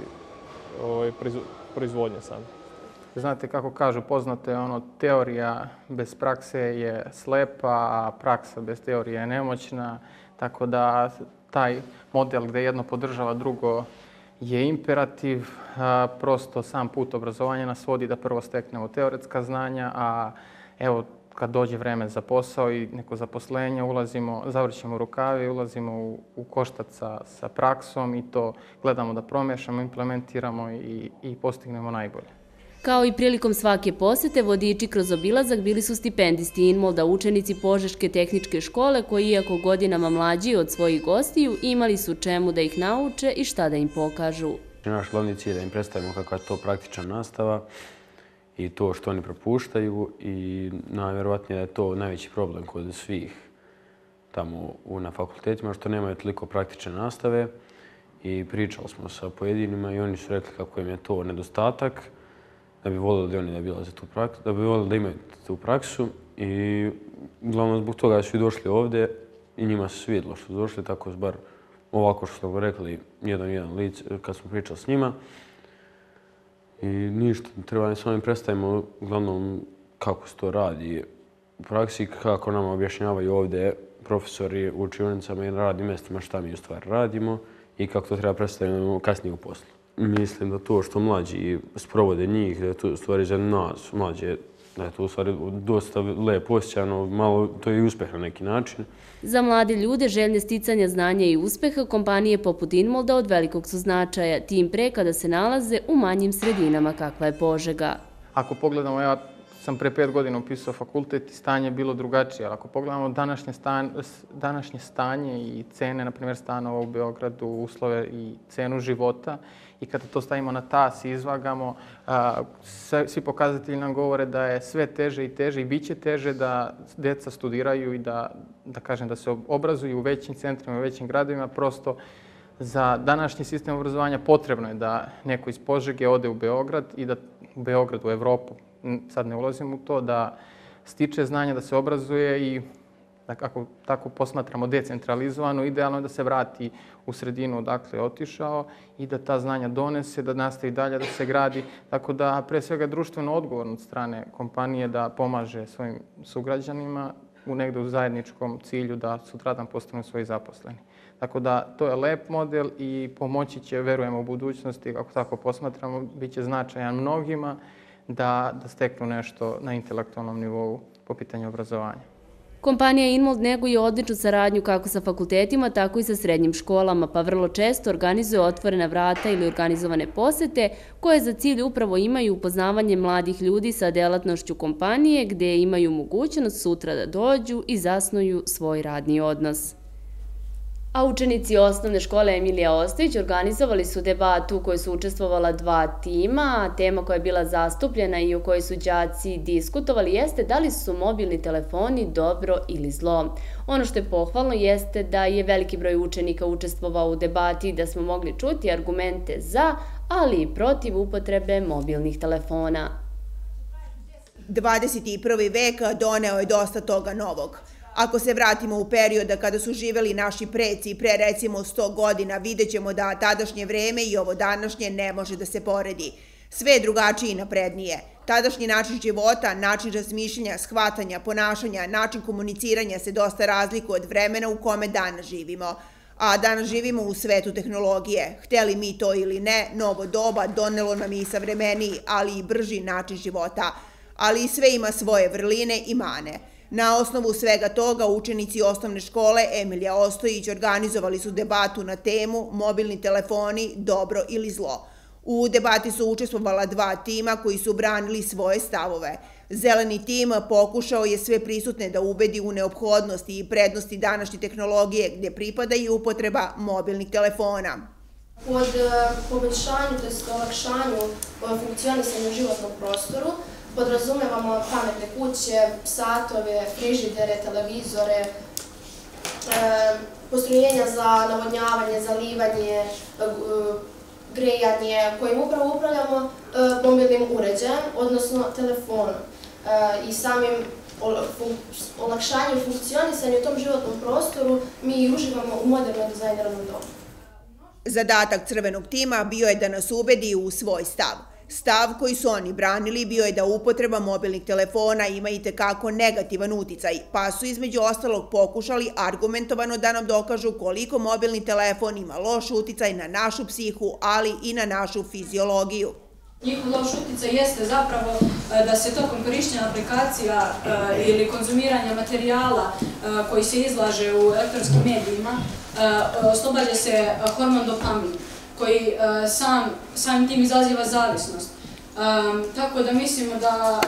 proizvodnje same. Znate kako kažu, poznato je ono, teorija bez prakse je slepa, a praksa bez teorije je nemoćna, tako da taj model gde jedno podržava drugo je imperativ. Prosto sam put obrazovanja nas vodi da prvo steknemo teoretska znanja, a evo kad dođe vreme za posao i neko zaposlenje, ulazimo, zavrćemo rukave i ulazimo u, u koštac sa, sa praksom i to gledamo da promešamo, implementiramo i, i postignemo najbolje. Kao i prilikom svake posete, vodiči kroz obilazak bili su stipendisti Inmolda, učenici Požeške tehničke škole koji, iako godinama mlađi od svojih gostiju, imali su čemu da ih nauče i šta da im pokažu. Naš glavni cilj je da im predstavimo kakva je to praktična nastava i to što oni propuštaju i najvjerovatnije da je to najveći problem kod svih tamo na fakultetima, što nemaju toliko praktične nastave i pričali smo sa pojedinima i oni su rekli kako im je to nedostatak, da bi volili da oni da bila za tu praksu, da bi volili da imaju tu praksu i uglavnom zbog toga su i došli ovdje i njima se svidjelo što su došli, tako bar ovako što smo rekli jedan jedan lice kad smo pričali s njima. I ništa, treba ne samo im predstavimo uglavnom kako se to radi u praksi, kako nama objašnjavaju ovdje profesori u učionicama i na radnim mjestima šta mi u stvari radimo i kako to treba predstaviti kasnije u poslu. Mislim da to što mlađi sprovode njih, da je to u stvari za nas mlađe, da je to u stvari dosta lepo osjećano, malo to je i uspeh na neki način. Za mlade ljude željne sticanja znanja i uspeha kompanije poput Inmolda od velikog su značaja, tim pre kada se nalaze u manjim sredinama kakva je Požega. Ako pogledamo, ja sam pre pet godina upisao fakultet i stanje je bilo drugačije, ali ako pogledamo današnje, stan, današnje stanje i cene, na primjer stanova u Beogradu, uslove i cenu života, i kada to stavimo na tas i izvagamo, a, svi pokazatelji nam govore da je sve teže i teže i bit će teže da djeca studiraju i da, da, kažem, da se obrazuju u većim centrima, u većim gradovima. Prosto za današnji sistem obrazovanja potrebno je da neko iz Požege ode u Beograd i da u Beograd, u Evropu, sad ne ulazim u to, da stiče znanja, da se obrazuje i da kako tako posmatramo decentralizovano, idealno je da se vrati u sredinu odakle je otišao i da ta znanja donese, da nastavi dalje da se gradi. Tako da pre svega društveno odgovorno od strane kompanije da pomaže svojim sugrađanima u negde u zajedničkom cilju da sutradan postanu svoji zaposleni. Tako da to je lep model i pomoći će, verujemo, u budućnosti, kako tako posmatramo, bit će značajan mnogima da, da steknu nešto na intelektualnom nivou po pitanju obrazovanja. Kompanija Inmold neguje odličnu saradnju kako sa fakultetima, tako i sa srednjim školama, pa vrlo često organizuje otvorena vrata ili organizovane posete koje za cilj upravo imaju upoznavanje mladih ljudi sa delatnošću kompanije gde imaju mogućnost sutra da dođu i zasnuju svoj radni odnos. A učenici osnovne škole Emilija Ostojić organizovali su debatu u kojoj su učestvovala dva tima. Tema koja je bila zastupljena i o kojoj su đaci diskutovali jeste da li su mobilni telefoni dobro ili zlo. Ono što je pohvalno jeste da je veliki broj učenika učestvovao u debati i da smo mogli čuti argumente za, ali i protiv upotrebe mobilnih telefona. dvadeset prvi vek doneo je dosta toga novog. Ako se vratimo u perioda kada su živeli naši preci pre recimo sto godina, vidjet ćemo da tadašnje vreme i ovo današnje ne može da se poredi. Sve je drugačije i naprednije. Tadašnji način života, način razmišljanja, shvatanja, ponašanja, način komuniciranja se dosta razlikuje od vremena u kome danas živimo. A danas živimo u svetu tehnologije. Hteli mi to ili ne, novo doba donelo nam i savremeniji, ali i brži način života. Ali i sve ima svoje vrline i mane. Na osnovu svega toga, učenici osnovne škole Emilija Ostojić organizovali su debatu na temu mobilni telefoni, dobro ili zlo. U debati su učestvovala dva tima koji su branili svoje stavove. Zeleni tim pokušao je sve prisutne da ubedi u neophodnosti i prednosti današnje tehnologije gdje pripada i upotreba mobilnih telefona. Pod poboljšanju, to jest olakšanju funkcionisanja životnog prostoru, podrazumevamo pametne kuće, satove, frižidere, televizore, postrojenja za navodnjavanje, zalivanje, grejanje, kojim upravo upravljamo mobilnim uređajem, odnosno telefonom. I samim olakšanjem funkcionisanja u tom životnom prostoru mi uživamo u moderno dizajniranom domu. Zadatak crvenog tima bio je da nas ubedi u svoj stav. Stav koji su oni branili bio je da upotreba mobilnih telefona ima i tekako negativan uticaj, pa su između ostalog pokušali argumentovano da nam dokažu koliko mobilni telefon ima loš uticaj na našu psihu, ali i na našu fiziologiju. Njihov loš uticaj jeste zapravo da se tokom korišćenja aplikacija ili konzumiranja materijala koji se izlaže u elektronskim medijima oslobađa se hormon dopamin, koji samim tim izaziva zavisnost. Tako da mislimo da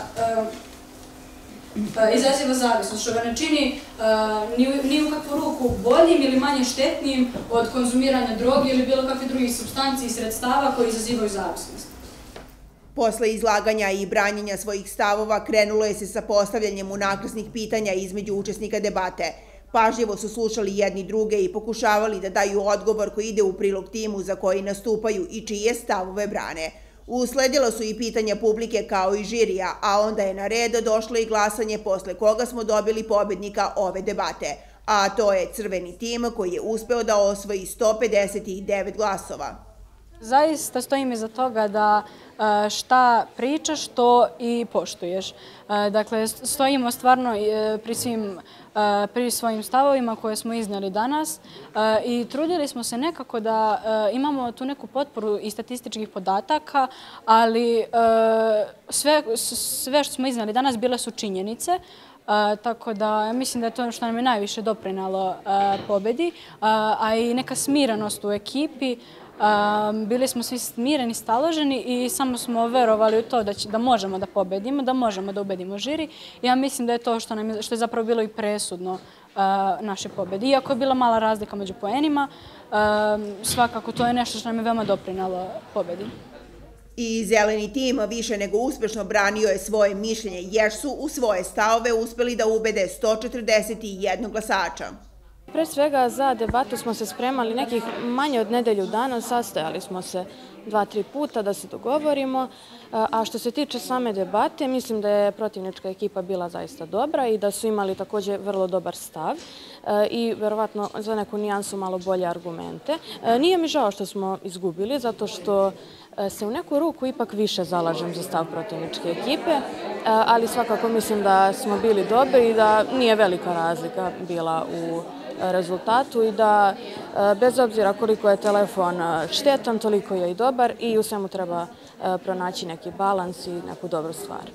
izaziva zavisnost, što ga ne čini ni u kakvu ruku boljim ili manje štetnijim od konzumiranja droge ili bilo kakve drugih supstanci i sredstava koji izazivaju zavisnost. Posle izlaganja i branjenja svojih stavova krenulo je se sa postavljanjem unakrsnih pitanja između učesnika debate. Pažljivo su slušali jedni druge i pokušavali da daju odgovor koji ide u prilog timu za koji nastupaju i čije stavove brane. Usledilo su i pitanja publike kao i žirija, a onda je na red došlo i glasanje posle koga smo dobili pobednika ove debate. A to je crveni tim koji je uspeo da osvoji sto pedeset devet glasova. Zaista stojim iza toga da šta pričaš, to i poštuješ. Dakle, stojimo stvarno pri svim pri svojim stavovima koje smo iznijeli danas i trudili smo se nekako da imamo tu neku potporu i statističkih podataka, ali sve što smo iznijeli danas bile su činjenice, tako da mislim da je to ono što nam je najviše doprinalo pobedi, a i neka smirenost u ekipi. Bili smo svi smireni, staloženi i samo smo verovali u to da možemo da pobedimo, da možemo da ubedimo žiri. Ja mislim da je to što je zapravo bilo i presudno naše pobede. Iako je bila mala razlika među poenima, svakako to je nešto što nam je veoma doprinalo pobedi. I zeleni tim više nego uspešno branio je svoje mišljenje jer su u svoje stavove uspeli da ubede sto četrdeset jedan glasača. Pre svega za debatu smo se spremali nekih manje od nedelju dana, sastojali smo se dva, tri puta da se dogovorimo, a što se tiče same debate, mislim da je protivnička ekipa bila zaista dobra i da su imali također vrlo dobar stav i verovatno za neku nijansu malo bolje argumente. Nije mi žao što smo izgubili, zato što se u neku ruku ipak više zalažem za stav protivničke ekipe, ali svakako mislim da smo bili dobri i da nije velika razlika bila u rezultatu i da bez obzira koliko je telefon štetan, toliko je i dobar i u svemu treba pronaći neki balans i neku dobru stvar.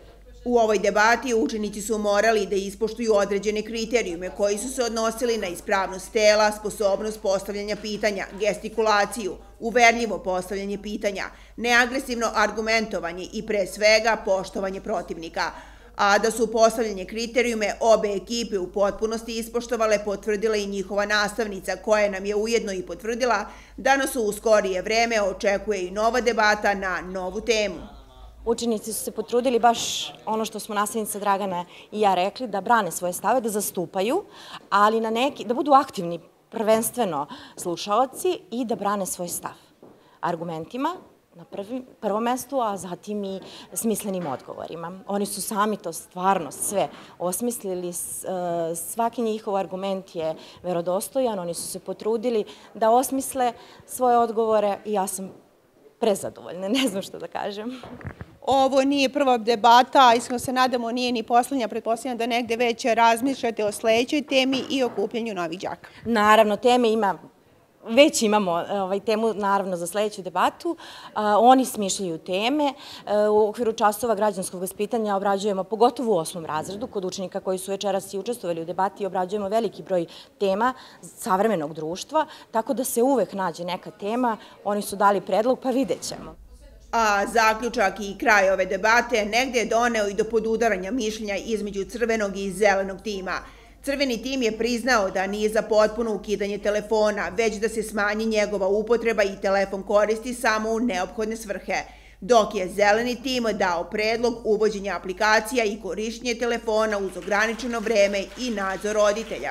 U ovoj debati učenici su morali da ispoštuju određene kriterijume koji su se odnosili na ispravnost tela, sposobnost postavljanja pitanja, gestikulaciju, uverljivo postavljanje pitanja, neagresivno argumentovanje i pre svega poštovanje protivnika. A da su postavljanje kriterijume obe ekipe u potpunosti ispoštovale, potvrdila i njihova nastavnica, koja nam je ujedno i potvrdila da nas u skorije vreme očekuje i nova debata na novu temu. Učenici su se potrudili baš ono što smo nastavnica Dragana i ja rekli, da brane svoje stave, da zastupaju, ali na neki, da budu aktivni prvenstveno slušaoci i da brane svoj stav argumentima, na prvom mestu, a zatim i smislenim odgovorima. Oni su sami to stvarno sve osmislili, svaki njihov argument je verodostojan, oni su se potrudili da osmisle svoje odgovore i ja sam prezadovoljna, ne znam što da kažem. Ovo nije prva debata, iskreno se nadamo nije ni poslednja, pretpostavljam da negde već razmišljate o sledećoj temi i o kupljenju novih đaka. Naravno, teme ima Već imamo temu, naravno, za sledeću debatu. Oni smišljaju teme. U okviru časova građanskog vaspitanja obrađujemo, pogotovo u osmom razredu, kod učenika koji su večeras i učestvovali u debati, obrađujemo veliki broj tema savremenog društva, tako da se uvek nađe neka tema. Oni su dali predlog, pa vidjet ćemo. A zaključak i kraj ove debate negde je doneo i do podudaranja mišljenja između crvenog i zelenog tima. Crveni tim je priznao da nije za potpuno ukidanje telefona, već da se smanji njegova upotreba i telefon koristi samo u neophodne svrhe, dok je zeleni tim dao predlog uvođenja aplikacija i korišćenje telefona uz ograničeno vreme i nadzor roditelja.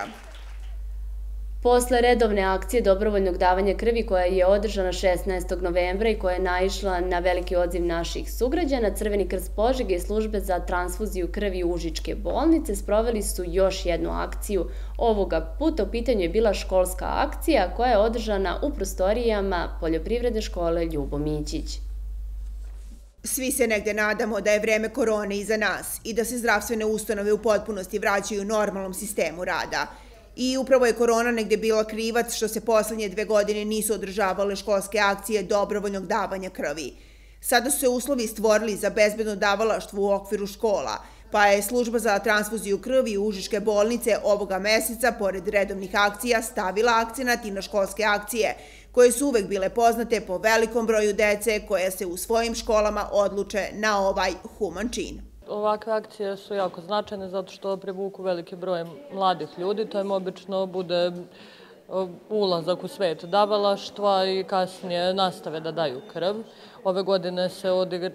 Posle redovne akcije dobrovoljnog davanja krvi koja je održana šesnaestog novembra i koja je naišla na veliki odziv naših sugrađana, Crveni krst Požege i službe za transfuziju krvi Užičke bolnice sproveli su još jednu akciju. Ovoga puta u pitanju je bila školska akcija koja je održana u prostorijama Poljoprivredne škole Ljubo Mićić. Svi se negde nadamo da je vreme korone iza nas i da se zdravstvene ustanove u potpunosti vraćaju normalnom sistemu rada. I upravo je korona negde bila krivac što se poslednje dve godine nisu održavale školske akcije dobrovoljnog davanja krvi. Sada su se uslovi stvorili za bezbedno davalaštvo u okviru škola, pa je služba za transfuziju krvi Užičke bolnice ovoga meseca, pored redovnih akcija, stavila akcenat i na školske akcije, koje su uvek bile poznate po velikom broju dece koja se u svojim školama odluče na ovaj human čin. Ovakve akcije su jako značajne zato što privuku veliki broj mladih ljudi. To im obično bude ulazak u svet davalaštva i kasnije nastave da daju krv. Ove godine se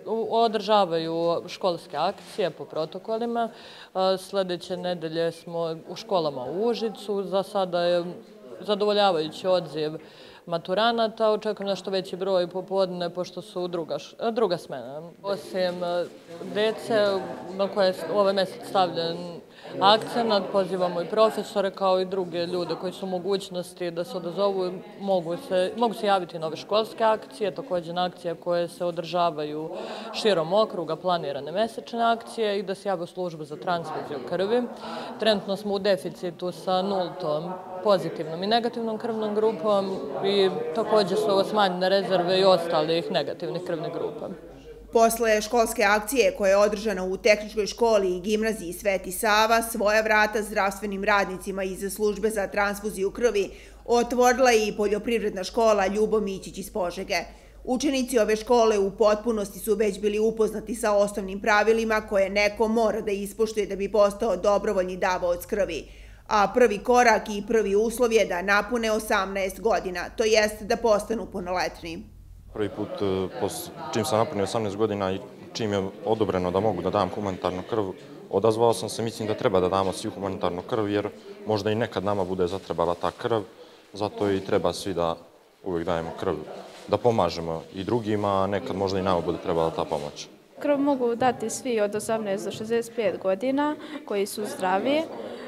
održavaju školske akcije po protokolima. Sledeće nedelje smo u školama u Užicu. Za sada je zadovoljavajući odziv maturanata. Očekujem nešto veći broj popodne, pošto su druga, druga smena. Osim dece na koje je ovaj mesec stavljen akcenat, pozivamo i profesore kao i druge ljude koji su u mogućnosti da se odazovu, mogu se, mogu se javiti na ove školske akcije, također na akcije koje se održavaju širom okruga, planirane mesečne akcije i da se jave u službu za transfuziju krvi. Trenutno smo u deficitu sa nultom pozitivnom i negativnom krvnom grupom i također su ovo smanjene rezerve i ostalih negativnih krvnih grupa. Posle školske akcije koja je održana u Tehničkoj školi i gimnaziji Sveti Sava, svoja vrata zdravstvenim radnicima iz službe za transfuziju krvi otvorila je i Poljoprivredna škola Ljubo Mićić iz Požege. Učenici ove škole u potpunosti su već bili upoznati sa osnovnim pravilima koje neko mora da ispoštuje da bi postao dobrovoljni davaoc krvi. A prvi korak i prvi uslov je da napune osamnaest godina, to jest da postanu punoletni. Prvi put čim sam napunio osamnaest godina i čim je odobreno da mogu da dam humanitarnu krv, odazvao sam se, mislim da treba da damo svi humanitarnu krv, jer možda i nekad nama bude zatrebala ta krv, zato i treba svi da uvijek dajemo krv, da pomažemo i drugima, a nekad možda i nama bude trebala ta pomoć. Krv mogu dati svi od osamnaest do šezdeset pet godina koji su zdravi.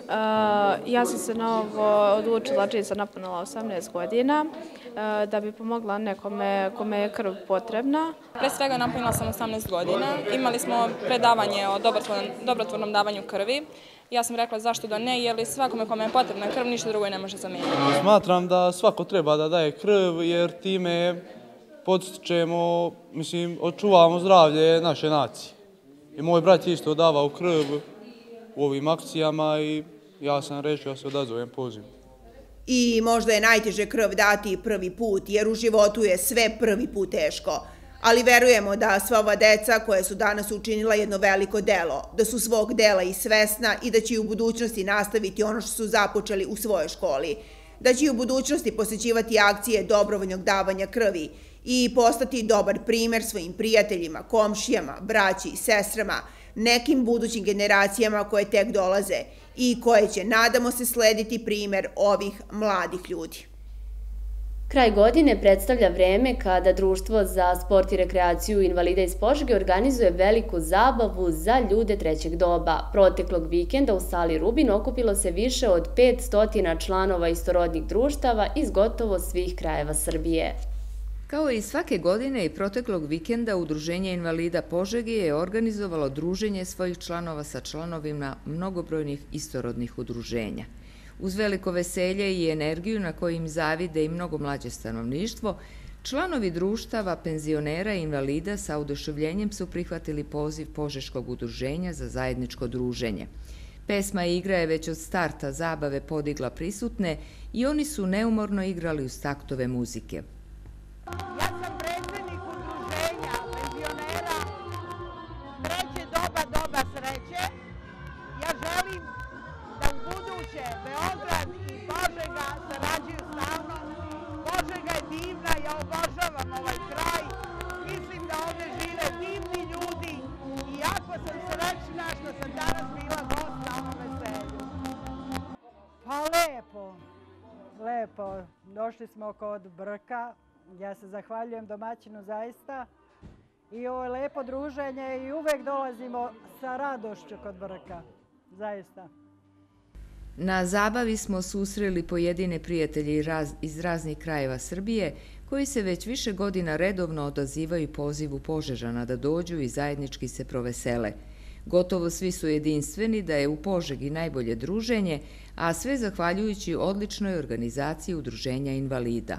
Ja sam se na ovo odlučila čim sam napunila osamnaest godina da bi pomogla nekome kome je krv potrebna. Pre svega napunila sam osamnaest godina. Imali smo predavanje o dobrotvornom davanju krvi. Ja sam rekla zašto da ne, jer svakome kome je potrebna krv ništa drugo ne može zamijeniti. Smatram da svako treba da daje krv jer time podstičemo, mislim, očuvamo zdravlje naše nacije. I moj brat je isto davao krv u ovim akcijama i ja sam rešio da se odazovem pozivu. I možda je najteže krv dati prvi put, jer u životu je sve prvi put teško. Ali verujemo da sva ova deca koje su danas učinila jedno veliko delo, da su svog dela i svesna i da će i u budućnosti nastaviti ono što su započeli u svojoj školi. Da će i u budućnosti posjećivati akcije dobrovoljnog davanja krvi i postati dobar primer svojim prijateljima, komšijama, braći i sestrama, nekim budućim generacijama koje tek dolaze i koje će, nadamo se, slediti primer ovih mladih ljudi. Kraj godine predstavlja vreme kada Društvo za sport i rekreaciju invalida iz Požege organizuje veliku zabavu za ljude trećeg doba. Proteklog vikenda u sali Rubin okupilo se više od petsto članova istorodnih društava iz gotovo svih krajeva Srbije. Kao i svake godine i proteklog vikenda Udruženje invalida Požege je organizovalo druženje svojih članova sa članovima mnogobrojnih istorodnih udruženja. Uz veliko veselje i energiju na kojim zavide i mnogo mlađe stanovništvo, članovi društava, penzionera i invalida sa oduševljenjem su prihvatili poziv Požeškog udruženja za zajedničko druženje. Pesma i igra je već od starta zabave podigla prisutne i oni su neumorno igrali uz taktove muzike. Ja sam predsjednik udruženja penzionera Treće doba, doba sreće. Ja želim da u buduće volim ovaj kraj. Mislim da ovde žive divni ljudi i jako sam srećna što sam danas bila gost na ovom veselju. Pa lepo, lepo. Došli smo kod Brka. Ja se zahvaljujem domaćinu zaista. I ovo je lepo druženje i uvek dolazimo sa radošću kod Brka. Zaista. Na zabavi smo susreli pojedine prijatelje iz raznih krajeva Srbije koji se već više godina redovno odazivaju pozivu Požežana da dođu i zajednički se provesele. Gotovo svi su jedinstveni da je u Požegi najbolje druženje, a sve zahvaljujući odličnoj organizaciji Udruženja invalida.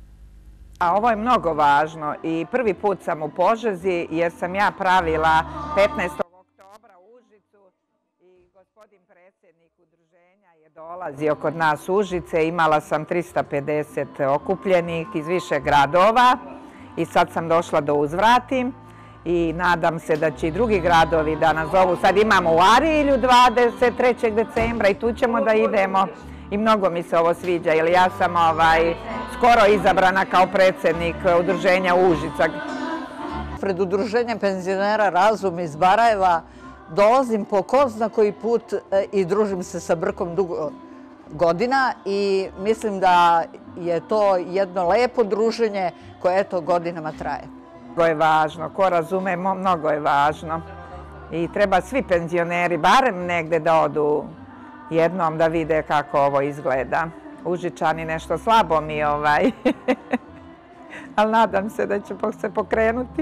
A ovo je mnogo važno i prvi put sam u Požegi jer sam ja pravila petnaestog oktobra u Užicu i gospodin predsjednik udruženja je dolazio kod nas u Užice. Imala sam trista pedeset okupljenih iz više gradova i sad sam došla da uzvratim i nadam se da će i drugi gradovi da nas zovu. Sad imamo u Arilju dvadeset trećeg decembra i tu ćemo da idemo. I mnogo mi se ovo sviđa, jer ja sam ovaj, skoro izabrana kao predsjednik udruženja Užica. Pred udruženjem penzionera Razum iz Barajeva dolazim po ko zna koji put i družim se sa Brkom dugo godina i mislim da je to jedno lepo druženje koje eto godinama traje. Mnogo je važno, ko razume, mnogo je važno. I treba svi penzioneri barem negde da odu jednom da vide kako ovo izgleda. Užičani nešto slabo mi ovaj, ali nadam se da će se pokrenuti.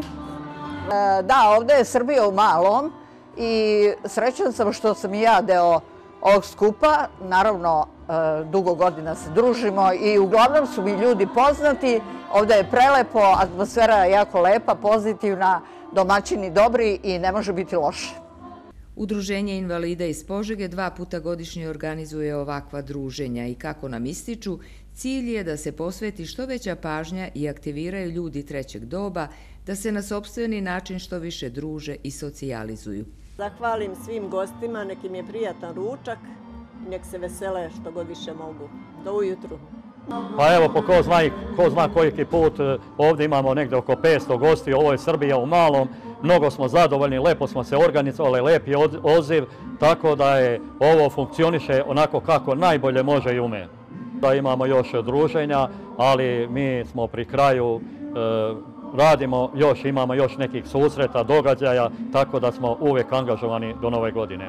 Da, ovde je Srbija u malom i srećan sam što sam i ja deo ovog skupa. Naravno, dugo godina se družimo i uglavnom su mi ljudi poznati. Ovde je prelepo, atmosfera je jako lepa, pozitivna, domaćini dobri i ne može biti loše. Udruženje invalida iz Požege dva puta godišnje organizuje ovakva druženja i kako nam ističu, cilj je da se posveti što veća pažnja i aktiviraju ljudi trećeg doba, da se na sopstveni način što više druže i socijalizuju. Zahvalim svim gostima, nek im je prijatan ručak, nek se vesele što god više mogu. Do ujutru. Pa evo, po ko zna, ko zna koliki put, ovdje imamo negde oko petsto gosti, ovo je Srbija u malom, mnogo smo zadovoljni, lepo smo se organizovali, lep je odziv, tako da je ovo funkcioniše onako kako najbolje može i ume. Da imamo još druženja, ali mi smo pri kraju, radimo još, imamo još nekih susreta, događaja, tako da smo uvijek angažovani do nove godine.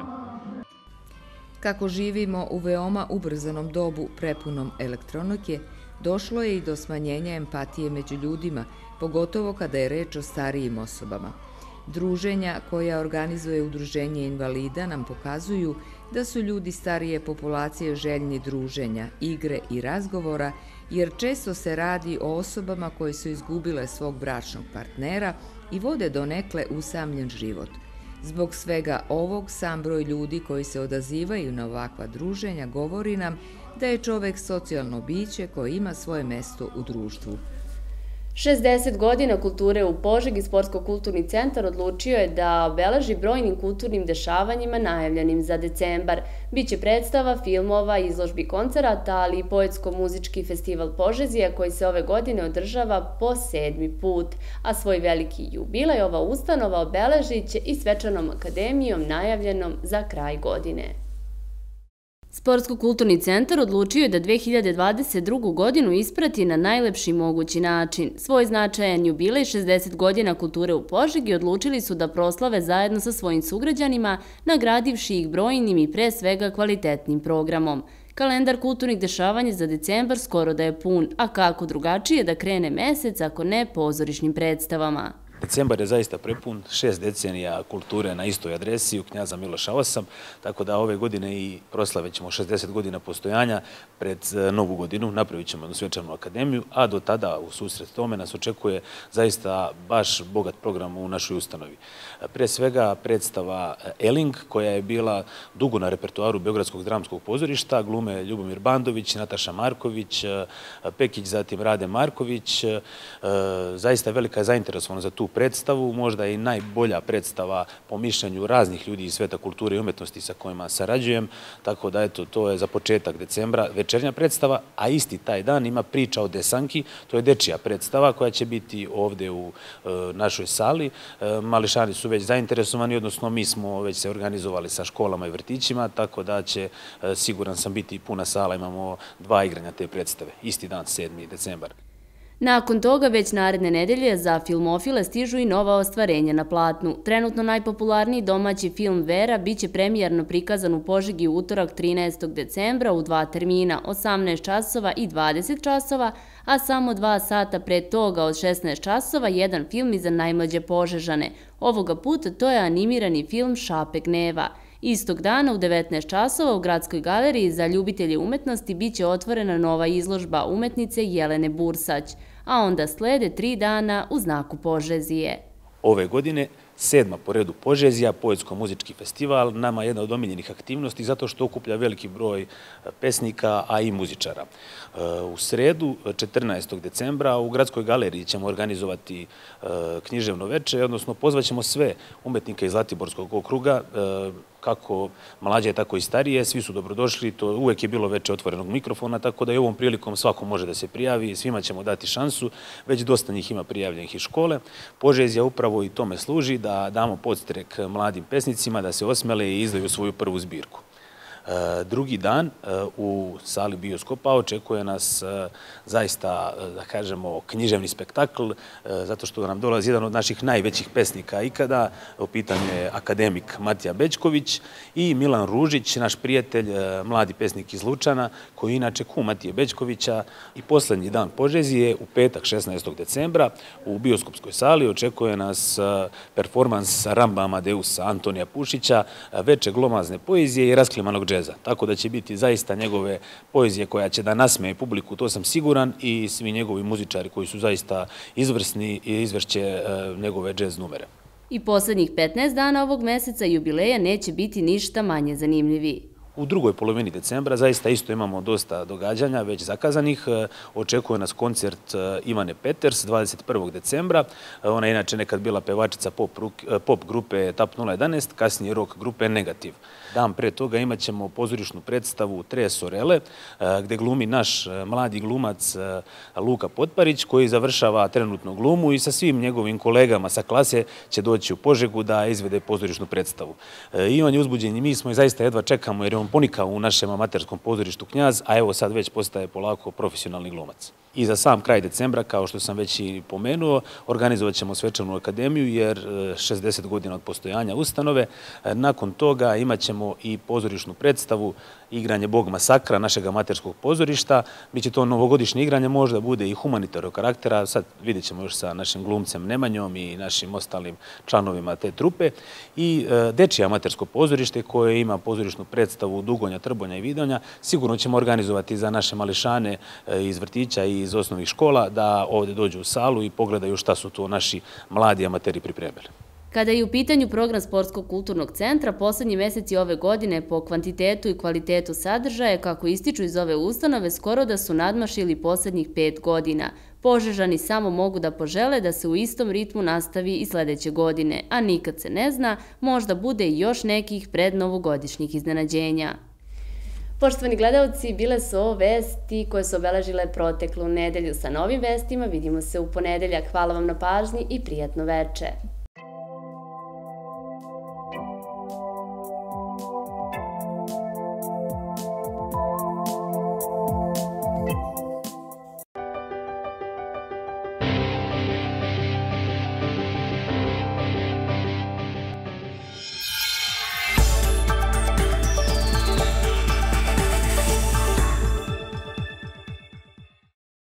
Kako živimo u veoma ubrzanom dobu prepunom elektronike, došlo je i do smanjenja empatije među ljudima, pogotovo kada je reč o starijim osobama. Druženja koja organizuje Udruženje invalida nam pokazuju da su ljudi starije populacije željni druženja, igre i razgovora, jer često se radi o osobama koje su izgubile svog bračnog partnera i vode donekle usamljen život. Zbog svega ovog, sam broj ljudi koji se odazivaju na ovakva druženja govori nam da je čovek socijalno biće koje ima svoje mesto u društvu. šezdeset godina kulture u Požegi Sportsko-kulturni centar odlučio je da obeleži brojnim kulturnim dešavanjima najavljenim za decembar. Biće predstava, filmova, izložbi koncerata, ali i poetsko-muzički festival Požezija koji se ove godine održava po sedmi put, a svoj veliki jubilej ova ustanova obeležit će i svečanom akademijom najavljenom za kraj godine. Sportsko-kulturni centar odlučio je da dve hiljade dvadeset drugu. godinu isprati na najlepši mogući način. Svoj značajan jubilej šezdeset godina kulture u Požegi odlučili su da proslave zajedno sa svojim sugrađanima, nagradivši ih brojnim i pre svega kvalitetnim programom. Kalendar kulturnih dešavanja za decembar skoro da je pun, a kako drugačije da krene mesec ako ne pozorišnim predstavama. Decembar je zaista prepun, šest decenija kulture na istoj adresi u Knjaza Miloša osam, tako da ove godine i proslavit ćemo šezdeset godina postojanja pred novu godinu, napravit ćemo jednu svečanu akademiju, a do tada u susret tome nas očekuje zaista baš bogat program u našoj ustanovi. Pre svega predstava Eling, koja je bila dugo na repertoaru Beogradskog dramskog pozorišta, glume Ljubomir Bandović, Nataša Marković, Pekić, zatim Rade Marković. Zaista velika je zainteresovanost za tu tu predstavu, možda je i najbolja predstava po mišljenju raznih ljudi iz sveta kulture i umetnosti sa kojima sarađujem, tako da eto, to je za početak decembra večernja predstava, a isti taj dan ima priča o Desanki, to je dečija predstava koja će biti ovde u našoj sali. Mališani su već zainteresovani, odnosno mi smo već se organizovali sa školama i vrtićima, tako da će, siguran sam, biti puna sala, imamo dva igranja te predstave, isti dan, sedmi decembar. Nakon toga već naredne nedelje za filmofile stižu i nova ostvarenja na platnu. Trenutno najpopularniji domaći film Vera biće premijerno prikazan u Požegi u utorak trinaestog decembra u dva termina, osamnaest časova i dvadeset časova, a samo dva sata pre toga od šesnaest časova jedan film i za najmlađe Požežane. Ovoga puta to je animirani film Šape gneva. Istog dana u devetnaest časova u Gradskoj galeriji za ljubitelje umetnosti biće otvorena nova izložba umetnice Jelene Bursać, a onda slede tri dana u znaku Požezije. Ove godine sedma po redu Požezija, poetsko-muzički festival, nama je jedna od omiljenih aktivnosti zato što okuplja veliki broj pesnika, a i muzičara. U sredu, četrnaestog decembra, u Gradskoj galeriji ćemo organizovati književno veče, odnosno pozvaćemo sve umetnike iz Zlatiborskog okruga, kako mlađe, tako i starije, svi su dobrodošli, to uvek je bilo veče otvorenog mikrofona, tako da i ovom prilikom svako može da se prijavi, svima ćemo dati šansu, već dosta njih ima prijavljenih iz škole. Požezija upravo i tome služi, da damo podstrek mladim pesnicima, da se osmele i izdaju svoju prvu zbirku. Drugi dan u sali bioskopa očekuje nas zaista, da kažemo, književni spektakl, zato što nam dolazi jedan od naših najvećih pesnika ikada, u pitanju je akademik Matija Bećković i Milan Ružić, naš prijatelj, mladi pesnik iz Lučana, koji je inače kum Matije Bećkovića. I poslednji dan Požezije, u petak šesnaestog decembra, u bioskopskoj sali očekuje nas performans Ramba Amadeusa Antonija Pušića, veče glomazne poezije i rasklimanog džeza. Tako da će biti zaista njegove poezije koja će da nasmeje publiku, to sam siguran, i svi njegovi muzičari koji su zaista izvrsni i izvršće njegove džez numere. I poslednjih petnaest dana ovog meseca jubileja neće biti ništa manje zanimljivi. U drugoj polovini decembra zaista isto imamo dosta događanja već zakazanih. Očekuje nas koncert Ivane Peters dvadeset prvog decembra. Ona je inače nekad bila pevačica pop grupe Tap nula jedanaest, kasnije rock grupe Negativ. Dan pre toga imat ćemo pozorišnu predstavu Tre Sorele, gde glumi naš mladi glumac Luka Potparić, koji završava trenutno glumu i sa svim njegovim kolegama sa klase će doći u Požegu da izvede pozorišnu predstavu. I on je uzbuđen i mi smo i zaista jedva čekamo, jer je on ponikao u našem amaterskom pozorištu Knjaz, a evo sad već postaje polako profesionalni glumac. I za sam kraj decembra, kao što sam već i pomenuo, organizovat ćemo svečanu akademiju, jer šezdeset godina od postojanja ustanove. Nakon toga imat ćemo i pozorišnu predstavu Igranje Bog masakra našeg amaterskog pozorišta. Biće to novogodišnje igranje, možda bude i humanitarnog karaktera, sad vidjet ćemo još sa našim glumcem Nemanjom i našim ostalim članovima te trupe. I dečije amatersko pozorište koje ima pozorišnu predstavu Dugonja, Trbonja i Vidonja. Sigurno ćemo organizovati za naše mališane iz vrtića i iz osnovnih škola da ovde dođu u salu i pogledaju šta su to naši mladi amateri pripremili. Kada je u pitanju program Sportskog kulturnog centra, poslednji meseci ove godine po kvantitetu i kvalitetu sadržaja, kako ističu iz ove ustanove, skoro da su nadmašili poslednjih pet godina. Požežani samo mogu da požele da se u istom ritmu nastavi i sledeće godine, a nikad se ne zna, možda bude i još nekih prednovogodišnjih iznenađenja. Poštovani gledalci, bile su ovo vesti koje su obeležile proteklu nedelju. Sa novim vestima vidimo se u ponedeljak. Hvala vam na pažnji i prijatno veče.